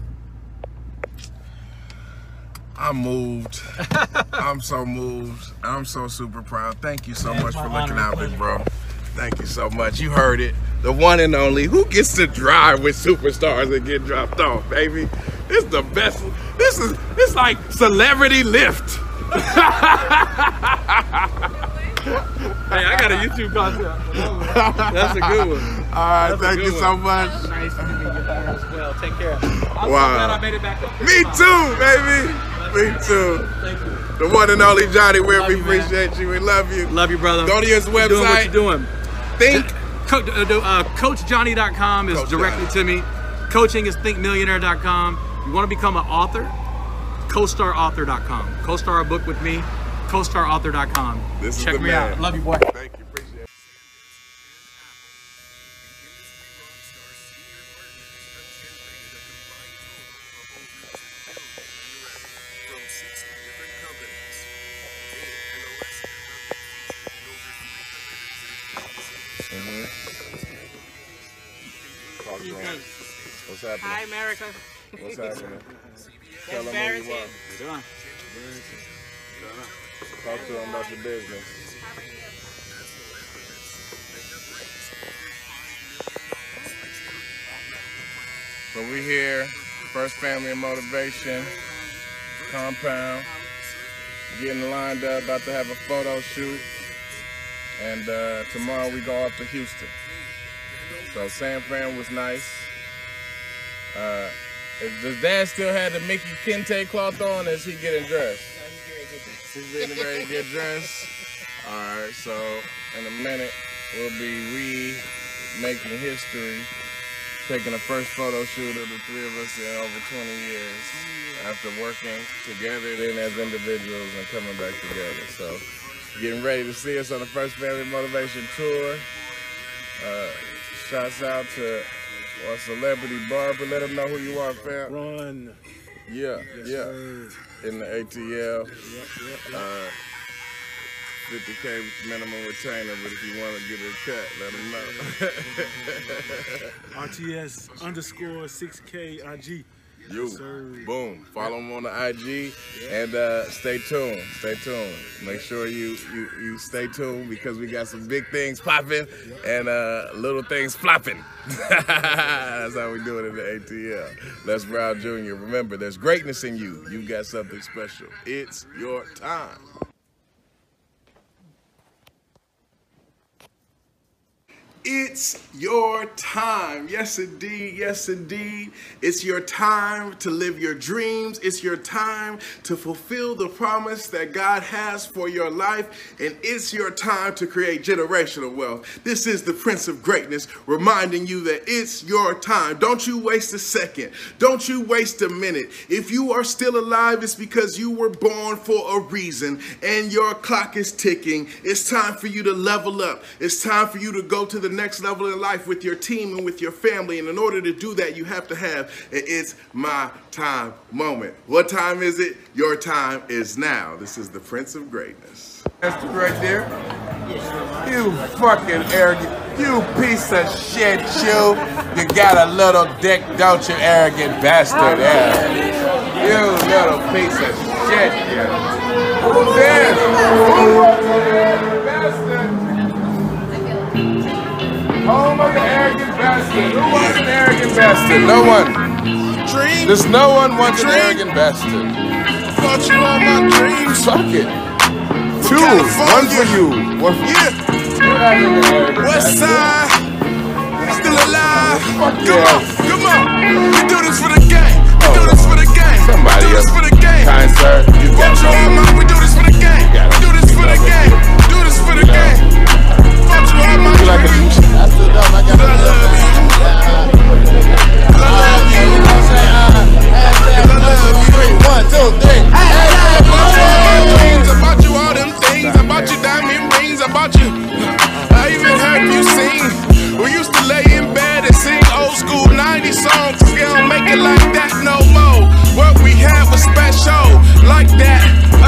I'm moved. I'm so moved. I'm so super proud. Thank you so much for looking out, big bro. Thank you so much. You heard it. The one and only. Who gets to drive with superstars and get dropped off, baby? It's the best. It's like celebrity lift. Hey, I got a YouTube concept. That's a good one. All right, thank you so much. Nice to meet you as well. Take care. I'm so Wow. glad I made it back up. Me too, baby. Me too. Thank you. The one and only Johnny Weir, we you, man. appreciate you. We love you. Love you, brother. Go to his website. Doing what you're doing. Think. CoachJohnny.com is Coach directly Johnny. to me. Coaching is ThinkMillionaire.com. You want to become an author? CoStarAuthor.com. Co-star a book with me. CoStarAuthor.com. This is Check the me man. out. Love you, boy. Thank you. Appreciate it. What's happening? Hi, America. What's happening? Tell them who you are. Doing? Talk to them about your business. So we here, First Family and Motivation, compound, getting lined up, about to have a photo shoot, and tomorrow we go up to Houston. So San Fran was nice. Does Dad still have the Mickey Kente cloth on, or is he getting dressed? He's getting ready to get dressed. All right, so in a minute, we'll be remaking history, taking the first photo shoot of the three of us in over 20 years after working together then as individuals and coming back together. So getting ready to see us on the first Family Motivation Tour. Shouts out to our celebrity barber. Let them know who you are, fam. Run. Yeah, Yes, yeah. sir. In the ATL. Yep, yep, yep. 50K minimum retainer, but if you want to get a cut, let them know. RTS_6K IG. You, Yes, sir. boom. Follow him on the IG and stay tuned. Stay tuned. Make sure you stay tuned because we got some big things popping and little things flopping. That's how we do it in the ATL. Les Brown Jr. Remember, there's greatness in you. You got something special. It's your time. It's your time. Yes, indeed. Yes, indeed. It's your time to live your dreams. It's your time to fulfill the promise that God has for your life. And it's your time to create generational wealth. This is the Prince of Greatness reminding you that it's your time. Don't you waste a second. Don't you waste a minute. If you are still alive, it's because you were born for a reason and your clock is ticking. It's time for you to level up. It's time for you to go to the next level in life with your team and with your family. And in order to do that, you have to have an It's My Time moment. What time is it? Your time is now. This is the Prince of Greatness. That's right there. You fucking arrogant, you piece of shit, you. You got a little dick, don't you, arrogant bastard? Yeah. You little piece of shit, you. Who's this? Home of the arrogant bastard. Who wants an arrogant bastard? No one. There's no one wants an arrogant bastard. Thought you all my dreams. Fuck it. Two. One for you. One for you. West side. Still alive. Fuck yeah. Come on. We do this for the game. We do this for the game. Somebody else. For the game. Kind sir. You got it. We do this for the game. We do this for the game. Do this for the game. Fuck you all my dreams. I stood up. I got I love you. I love you. One, two, three. About you, all them things. About you, diamond rings. About you. I even heard you sing. We used to lay in bed and sing old school 90s songs. We don't make it like that no more. What we had was special, like that.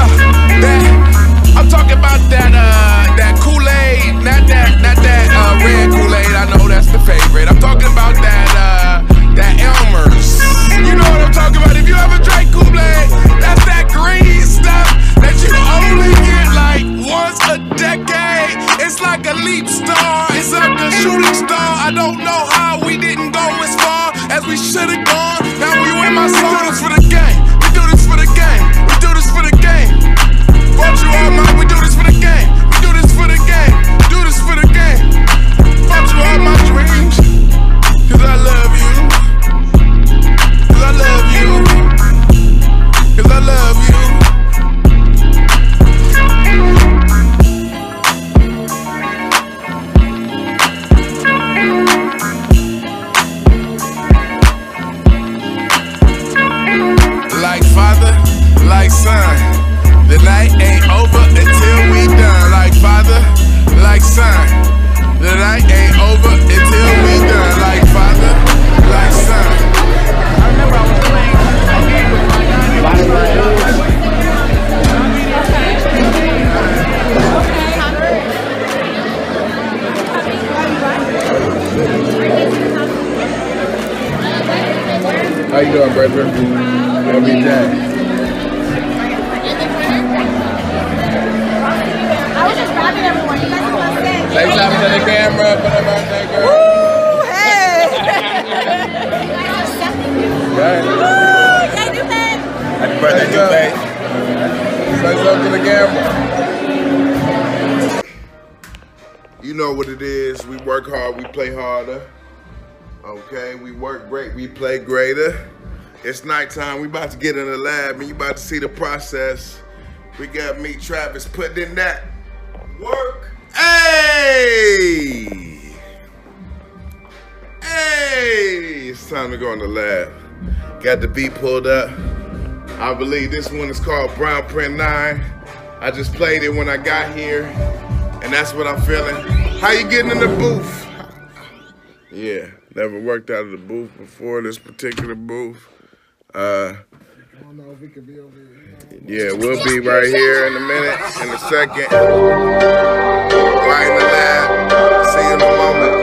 I'm talking about that Kool-Aid, not that red Kool-Aid. I know that's the favorite. I'm talking about that Elmer's. You know what I'm talking about? If you ever drank Kool-Aid, that's that green stuff that you only get like once a decade. It's like a leap star. It's like a shooting star. I don't know how we didn't go as far as we should have gone. Now we win my soul. We do this for the game. We do this for the game. We do this for the game. Fuck you all my. We do this for the game. We do this for the game. Do this for the game. Fuck you all my dreams. Cause I love you. Cause I love you. Cause I love you. Like father, like son. The night ain't over until we done. Like father, like son. The night ain't over until we done. Like father, like son. I remember I was playing a game with my How you doing, brethren? Every day. I was just grabbing everyone. You guys want to say? Say something to the camera. Put them out there, girl. Woo! Hey! Right. Woo! Yay, Dupe! Happy birthday, Dupe. Say something to the camera. You know what it is. We work hard, we play harder. Okay, we work great, we play greater. It's nighttime. We about to get in the lab and you about to see the process. We got me, Travis, putting in that work. Hey! Hey! It's time to go in the lab. Got the beat pulled up. I believe this one is called Brown Print 9. I just played it when I got here, and that's what I'm feeling. How you getting in the booth? Yeah, never worked out of the booth before, this particular booth. I don't know if we could be over here. Yeah, we'll be right here in a minute, in a second. Right in the lab. See you in a moment.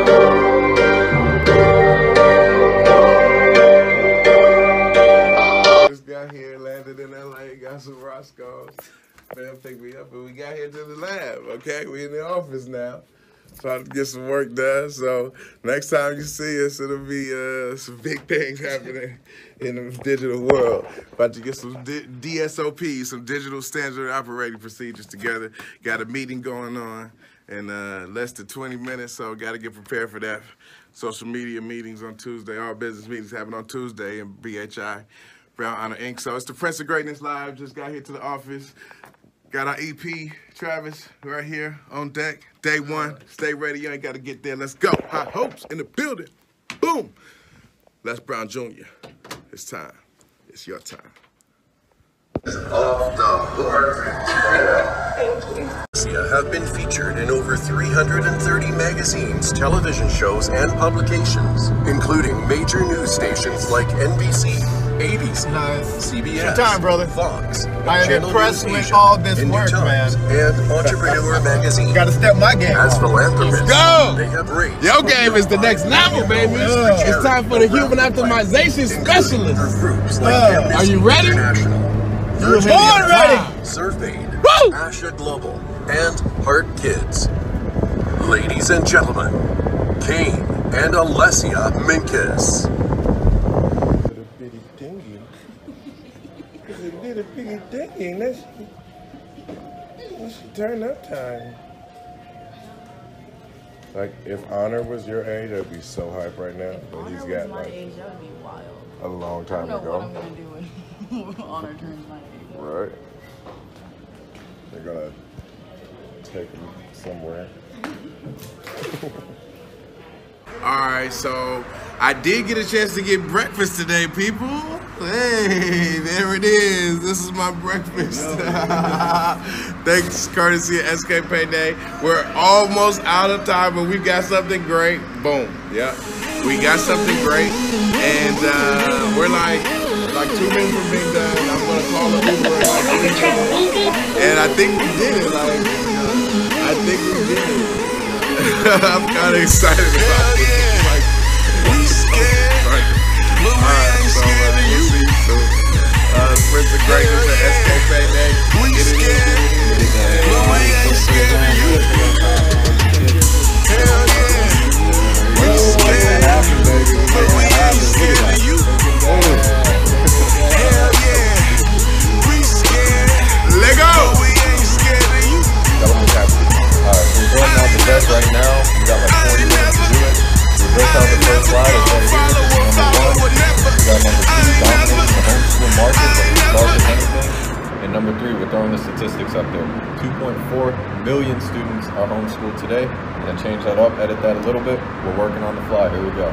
Just got here, landed in LA, got some Roscoe's. Man, pick me up, and we got here to the lab, okay? We in the office now. Trying to get some work done, so next time you see us, it'll be some big things happening in the digital world. About to get some DSOPs, some digital standard operating procedures together. Got a meeting going on in less than 20 minutes, so got to get prepared for that. Social media meetings on Tuesday, all business meetings happen on Tuesday in BHI, Brown Honor Inc. So it's the Prince of Greatness Live, just got here to the office. Got our EP, Travis, right here on deck. Day one. Stay ready. You ain't got to get there. Let's go. High hopes in the building. Boom. Les Brown Jr. It's time. It's your time. Off the hook. Have been featured in over 330 magazines, television shows, and publications, including major news stations like NBC, ABC, CBS, your time, brother. Fox, I am impressed with all this work, man. And Entrepreneur Magazine. Gotta step my game As up. philanthropists, Let's go! they have raised Your game is the next level, baby. It's time for the human optimization specialist. groups like Are you ready? You're born ready. Surveyed, Asha Global, and Heart Kids. Ladies and gentlemen, Kane and Alessia Minkus. Little bitty dingy, that's turn up time. Like, if Honor was your age, I'd be so hype right now. But he's got like age, that would be wild. A long time ago. I don't know what I'm gonna do when Honor turns my age. Right. They're gonna take him somewhere. All right, so I did get a chance to get breakfast today, people. Hey, there it is. This is my breakfast. Thanks, courtesy of SK Payday. We're almost out of time, but we've got something great. Boom. Yeah, we got something great, and we're like 2 minutes from being done. I'm gonna call it Uber and I think we did it. Like, I think we did it. I'm kind of excited about this. Like, we scared, but we ain't scared of you. Prince of Greatness at SK Payday. We scared, but we ain't scared of you. Hell yeah. We scared, but we ain't scared of you. Hell yeah. We scared, let go. But we ain't scared of you. Alright, we're going out the desk right now. We got like 40 minutes to do it. We built out the first slide. It's right here. This is number 1. We got number 2, dominating the homeschool market, but we started anything. And number 3, we're throwing the statistics up there. 2.4 million students are homeschooled today. We're going to change that up, edit that a little bit. We're working on the fly. Here we go.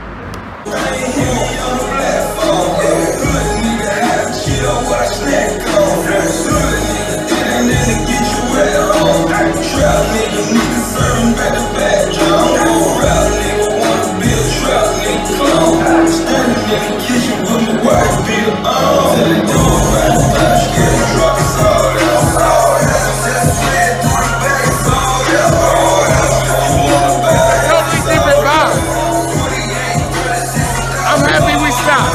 I'm happy we stopped.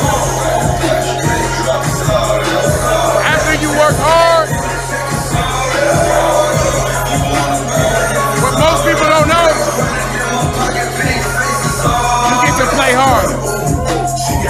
After you work hard, what most people don't know, you get to play hard.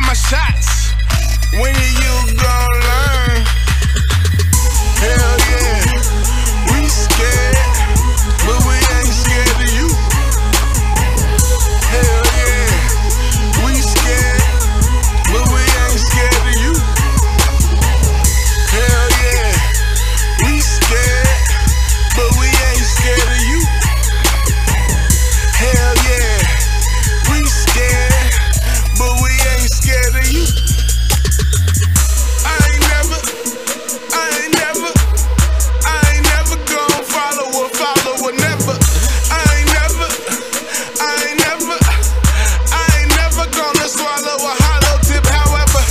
my shots. When you gon' learn? Hell yeah, we scared, but we ain't scared of you. Hell yeah, we scared, but we ain't scared of you. Hell yeah, we scared, but we ain't scared of you. Hell yeah, we scared, but we ain't scared of you. I ain't never gon' follow or never. I ain't never gonna swallow a hollow tip, however.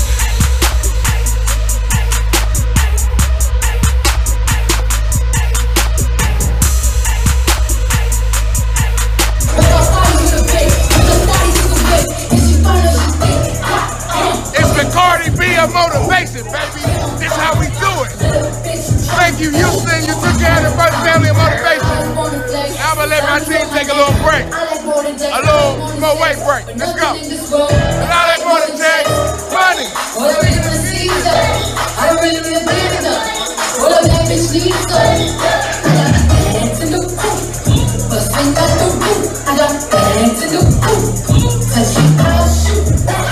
It's the Cardi B of motivation, baby. This how we do it. Thank you, Houston. You took care of the first family of motivation. Now I'm gonna let my team take a little break. A little more weight break. Let's go. And all that more than tag, money. All I really wanna see is up. I really wanna be it up. All of that bitch needs up. I got bands in the coop. Bustin' got the roof. I got bands in the coop. Cause she all shoot.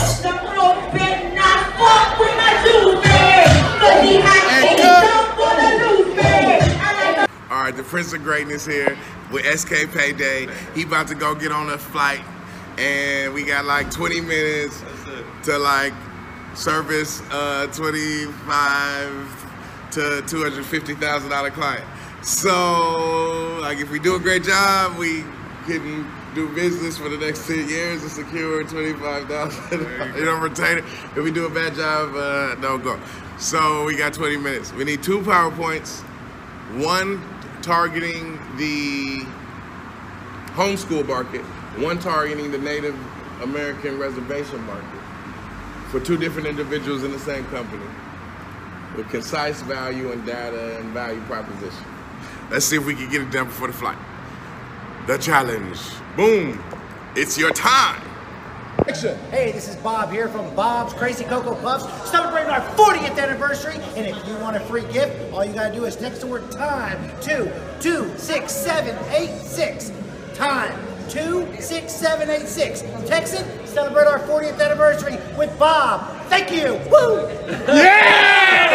All right, the Prince of Greatness here with SK Payday. He about to go get on a flight, and we got like 20 minutes to like service $25,000 to $250,000 client. So, like, if we do a great job, we can do business for the next 10 years and secure $25,000. You know, retain it. If we do a bad job, don't go. So we got 20 minutes. We need 2 PowerPoints. One targeting the homeschool market, one targeting the Native American reservation market, for 2 different individuals in the same company with concise value and data and value proposition. Let's see if we can get it done before the flight. The challenge. Boom. It's your time. Hey, this is Bob here from Bob's Crazy Cocoa Puffs, celebrating our 40th anniversary. And if you want a free gift, all you gotta do is text the word time to 26786. Time 26786. Text it, celebrate our 40th anniversary with Bob. Thank you. Woo! Yeah!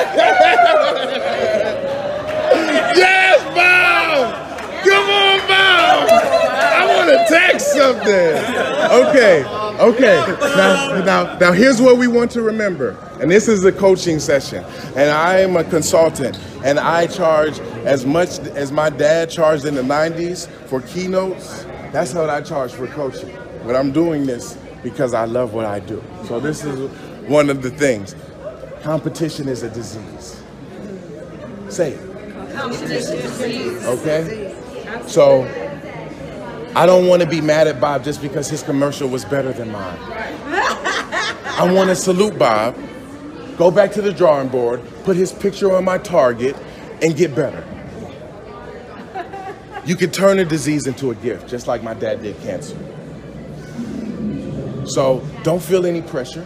Yes, Bob! Come on, Bob! I want to text something. Okay. Now here's what we want to remember. And this is a coaching session. And I am a consultant. And I charge as much as my dad charged in the 90s for keynotes. That's what I charge for coaching. But I'm doing this because I love what I do. So this is one of the things. Competition is a disease. Say it. Competition is a disease. Okay? So I don't want to be mad at Bob just because his commercial was better than mine. I want to salute Bob, go back to the drawing board, put his picture on my target, and get better. You can turn a disease into a gift, just like my dad did cancer. So don't feel any pressure.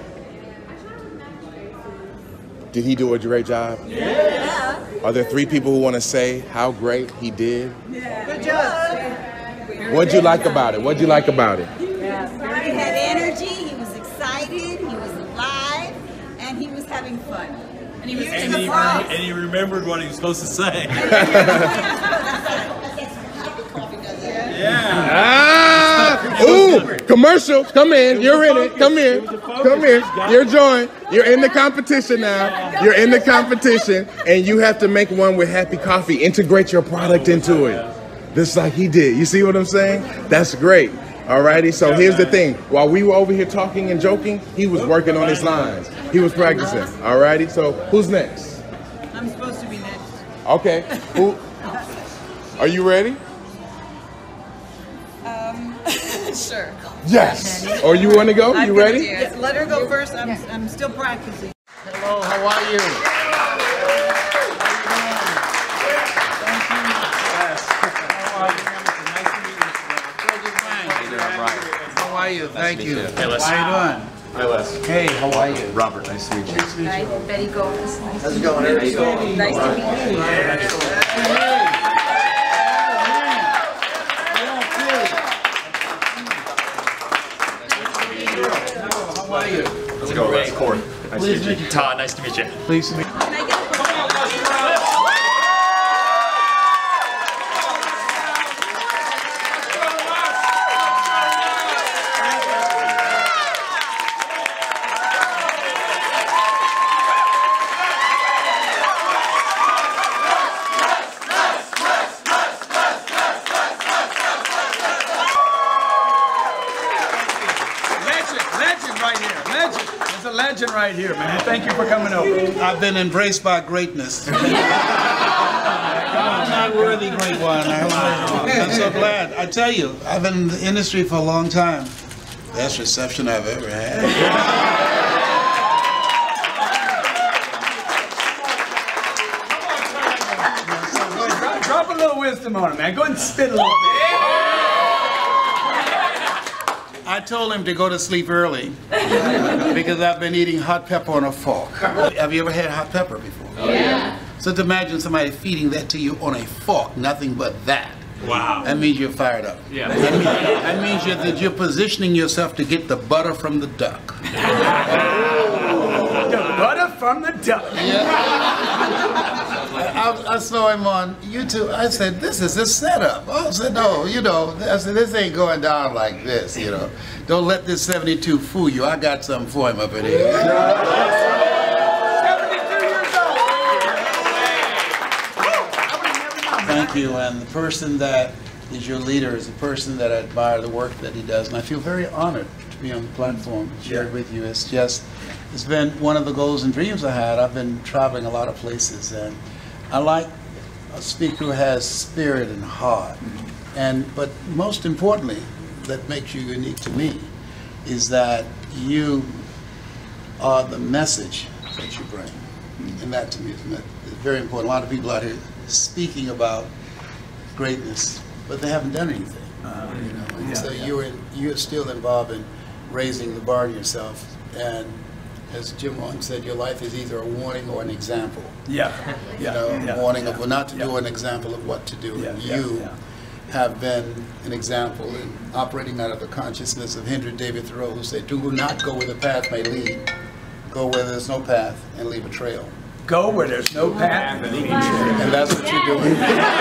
Did he do a great job? Yeah. Are there 3 people who want to say how great he did? Yeah. Good job. What'd you like about it? What'd you like about it? He had energy, he was excited, he was alive, and he was having fun. And he was and he remembered what he was supposed to say. Ooh, commercial. Come in. You're in it. Come in. Come here. You're joined. You're in the competition now. You're in the competition, and you have to make one with Happy Coffee. Integrate your product into it. Just like he did. You see what I'm saying? That's great. Alrighty, so here's the thing. While we were over here talking and joking, he was working on his lines. He was practicing. Alrighty, so who's next? I'm supposed to be next. Okay. Who? Are you ready? Sure. Yes. Or you want to go? You ready? Yes, let her go first. I'm still practicing. Hello, how are you? How are you? Thank you. Hey, how you doing? Hi, Les. Hey, how are you? Robert, nice to meet you. Hi, Betty Gomez. How's it going? Nice to meet you. Nice to meet you. How are you? How's it going, Les? Corey. Nice to meet you. Todd, nice to meet you. Pleased to meet you. Legend right here, man. Thank you for coming over. I've been embraced by greatness. I'm not worthy, great one. I'm so glad. I tell you, I've been in the industry for a long time. Best reception I've ever had. Drop a little wisdom on him, man. Go ahead and spit a little bit. I told him to go to sleep early because I've been eating hot pepper on a fork. Have you ever had hot pepper before? Oh, yeah. So to imagine somebody feeding that to you on a fork, nothing but that. Wow. That means you're fired up. Yeah. That means that you're positioning yourself to get the butter from the duck. The butter from the duck. Yeah. I saw him on YouTube. I said, this is a setup. I said, no, you know, I said, this ain't going down like this, you know. Don't let this 72 fool you. I got something for him up in here. 72 years old. Thank you. And the person that is your leader is a person that I admire the work that he does. And I feel very honored to be on the platform and share it with you. It's just, it's been one of the goals and dreams I had. I've been traveling a lot of places, and I like a speaker who has spirit and heart. But most importantly, that makes you unique to me, is that you are the message that you bring. And that to me is very important. A lot of people out here speaking about greatness, but they haven't done anything. You know? So you're still involved in raising the bar yourself. And as Jim once said, your life is either a warning or an example. Yeah. You know, a warning of not to do, an example of what to do. And you have been an example in operating out of the consciousness of Henry David Thoreau, who said, do not go where the path may lead. Go where there's no path and leave a trail. Go where there's no path and leave a trail. And that's what you're doing.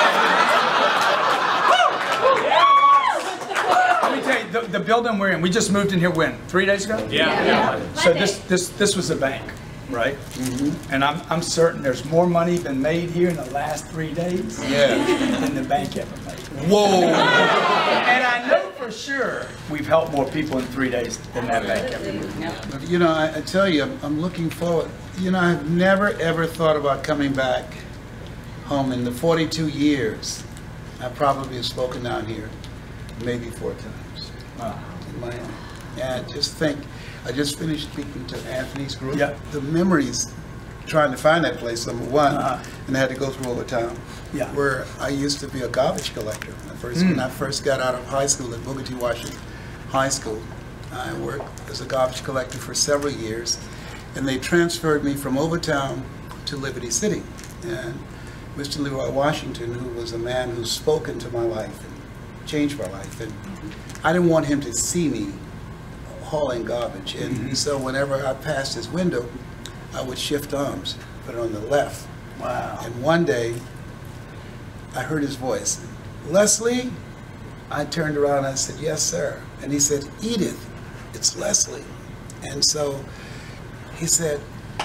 Let me tell you, the building we're in, we just moved in here when? 3 days ago? Yeah. So this was a bank, right? Mm-hmm. And I'm certain there's more money been made here in the last 3 days than the bank ever made. Whoa! And I know for sure we've helped more people in 3 days than that bank ever did. But, you know, I tell you, I'm looking forward. You know, I've never ever thought about coming back home. In the 42 years I probably have spoken down here maybe 4 times in my own. And just think, I just finished speaking to Anthony's group. Yeah. The memories, trying to find that place, number one, and I had to go through Old Town, where I used to be a garbage collector. When I first got out of high school at Booker T. Washington High School, I worked as a garbage collector for several years, and they transferred me from Overtown to Liberty City. And Mr. Leroy Washington, who was a man who spoke into my life and changed my life, and I didn't want him to see me hauling garbage. And so whenever I passed his window, I would shift arms, put it on the left. Wow. And one day, I heard his voice. Leslie? I turned around and I said, yes, sir. And he said, Edith, it's Leslie. And so he said,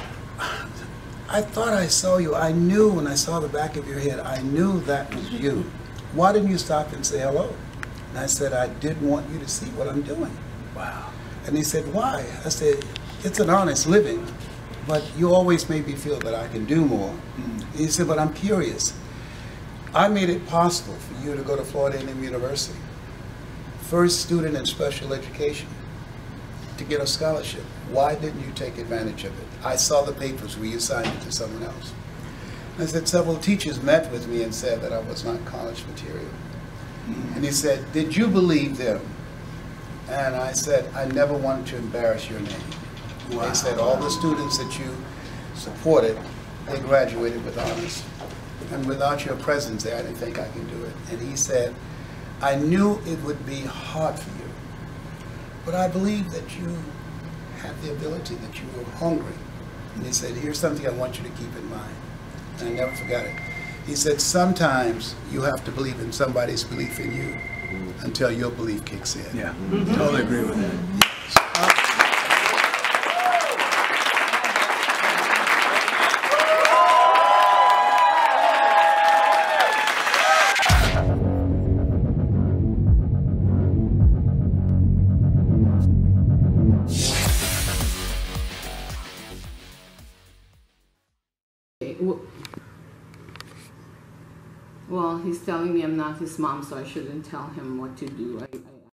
I thought I saw you. I knew when I saw the back of your head, I knew that was you. Why didn't you stop and say hello? And I said, I didn't want you to see what I'm doing. Wow. And he said, why? I said, it's an honest living, but you always made me feel that I can do more. He said, but I'm curious. I made it possible for you to go to Florida A&M University, first student in special education, to get a scholarship. Why didn't you take advantage of it? I saw the papers where you signed it to someone else. And I said, several teachers met with me and said that I was not college material. And he said, did you believe them? And I said, I never wanted to embarrass your name. They said all the students that you supported, they graduated with honors. And without your presence there, I didn't think I could do it. And he said, I knew it would be hard for you, but I believe that you have the ability, that you were hungry. And he said, here's something I want you to keep in mind. And I never forgot it. He said, sometimes you have to believe in somebody's belief in you until your belief kicks in. Yeah, totally agree with that. Well, he's telling me I'm not his mom, so I shouldn't tell him what to do.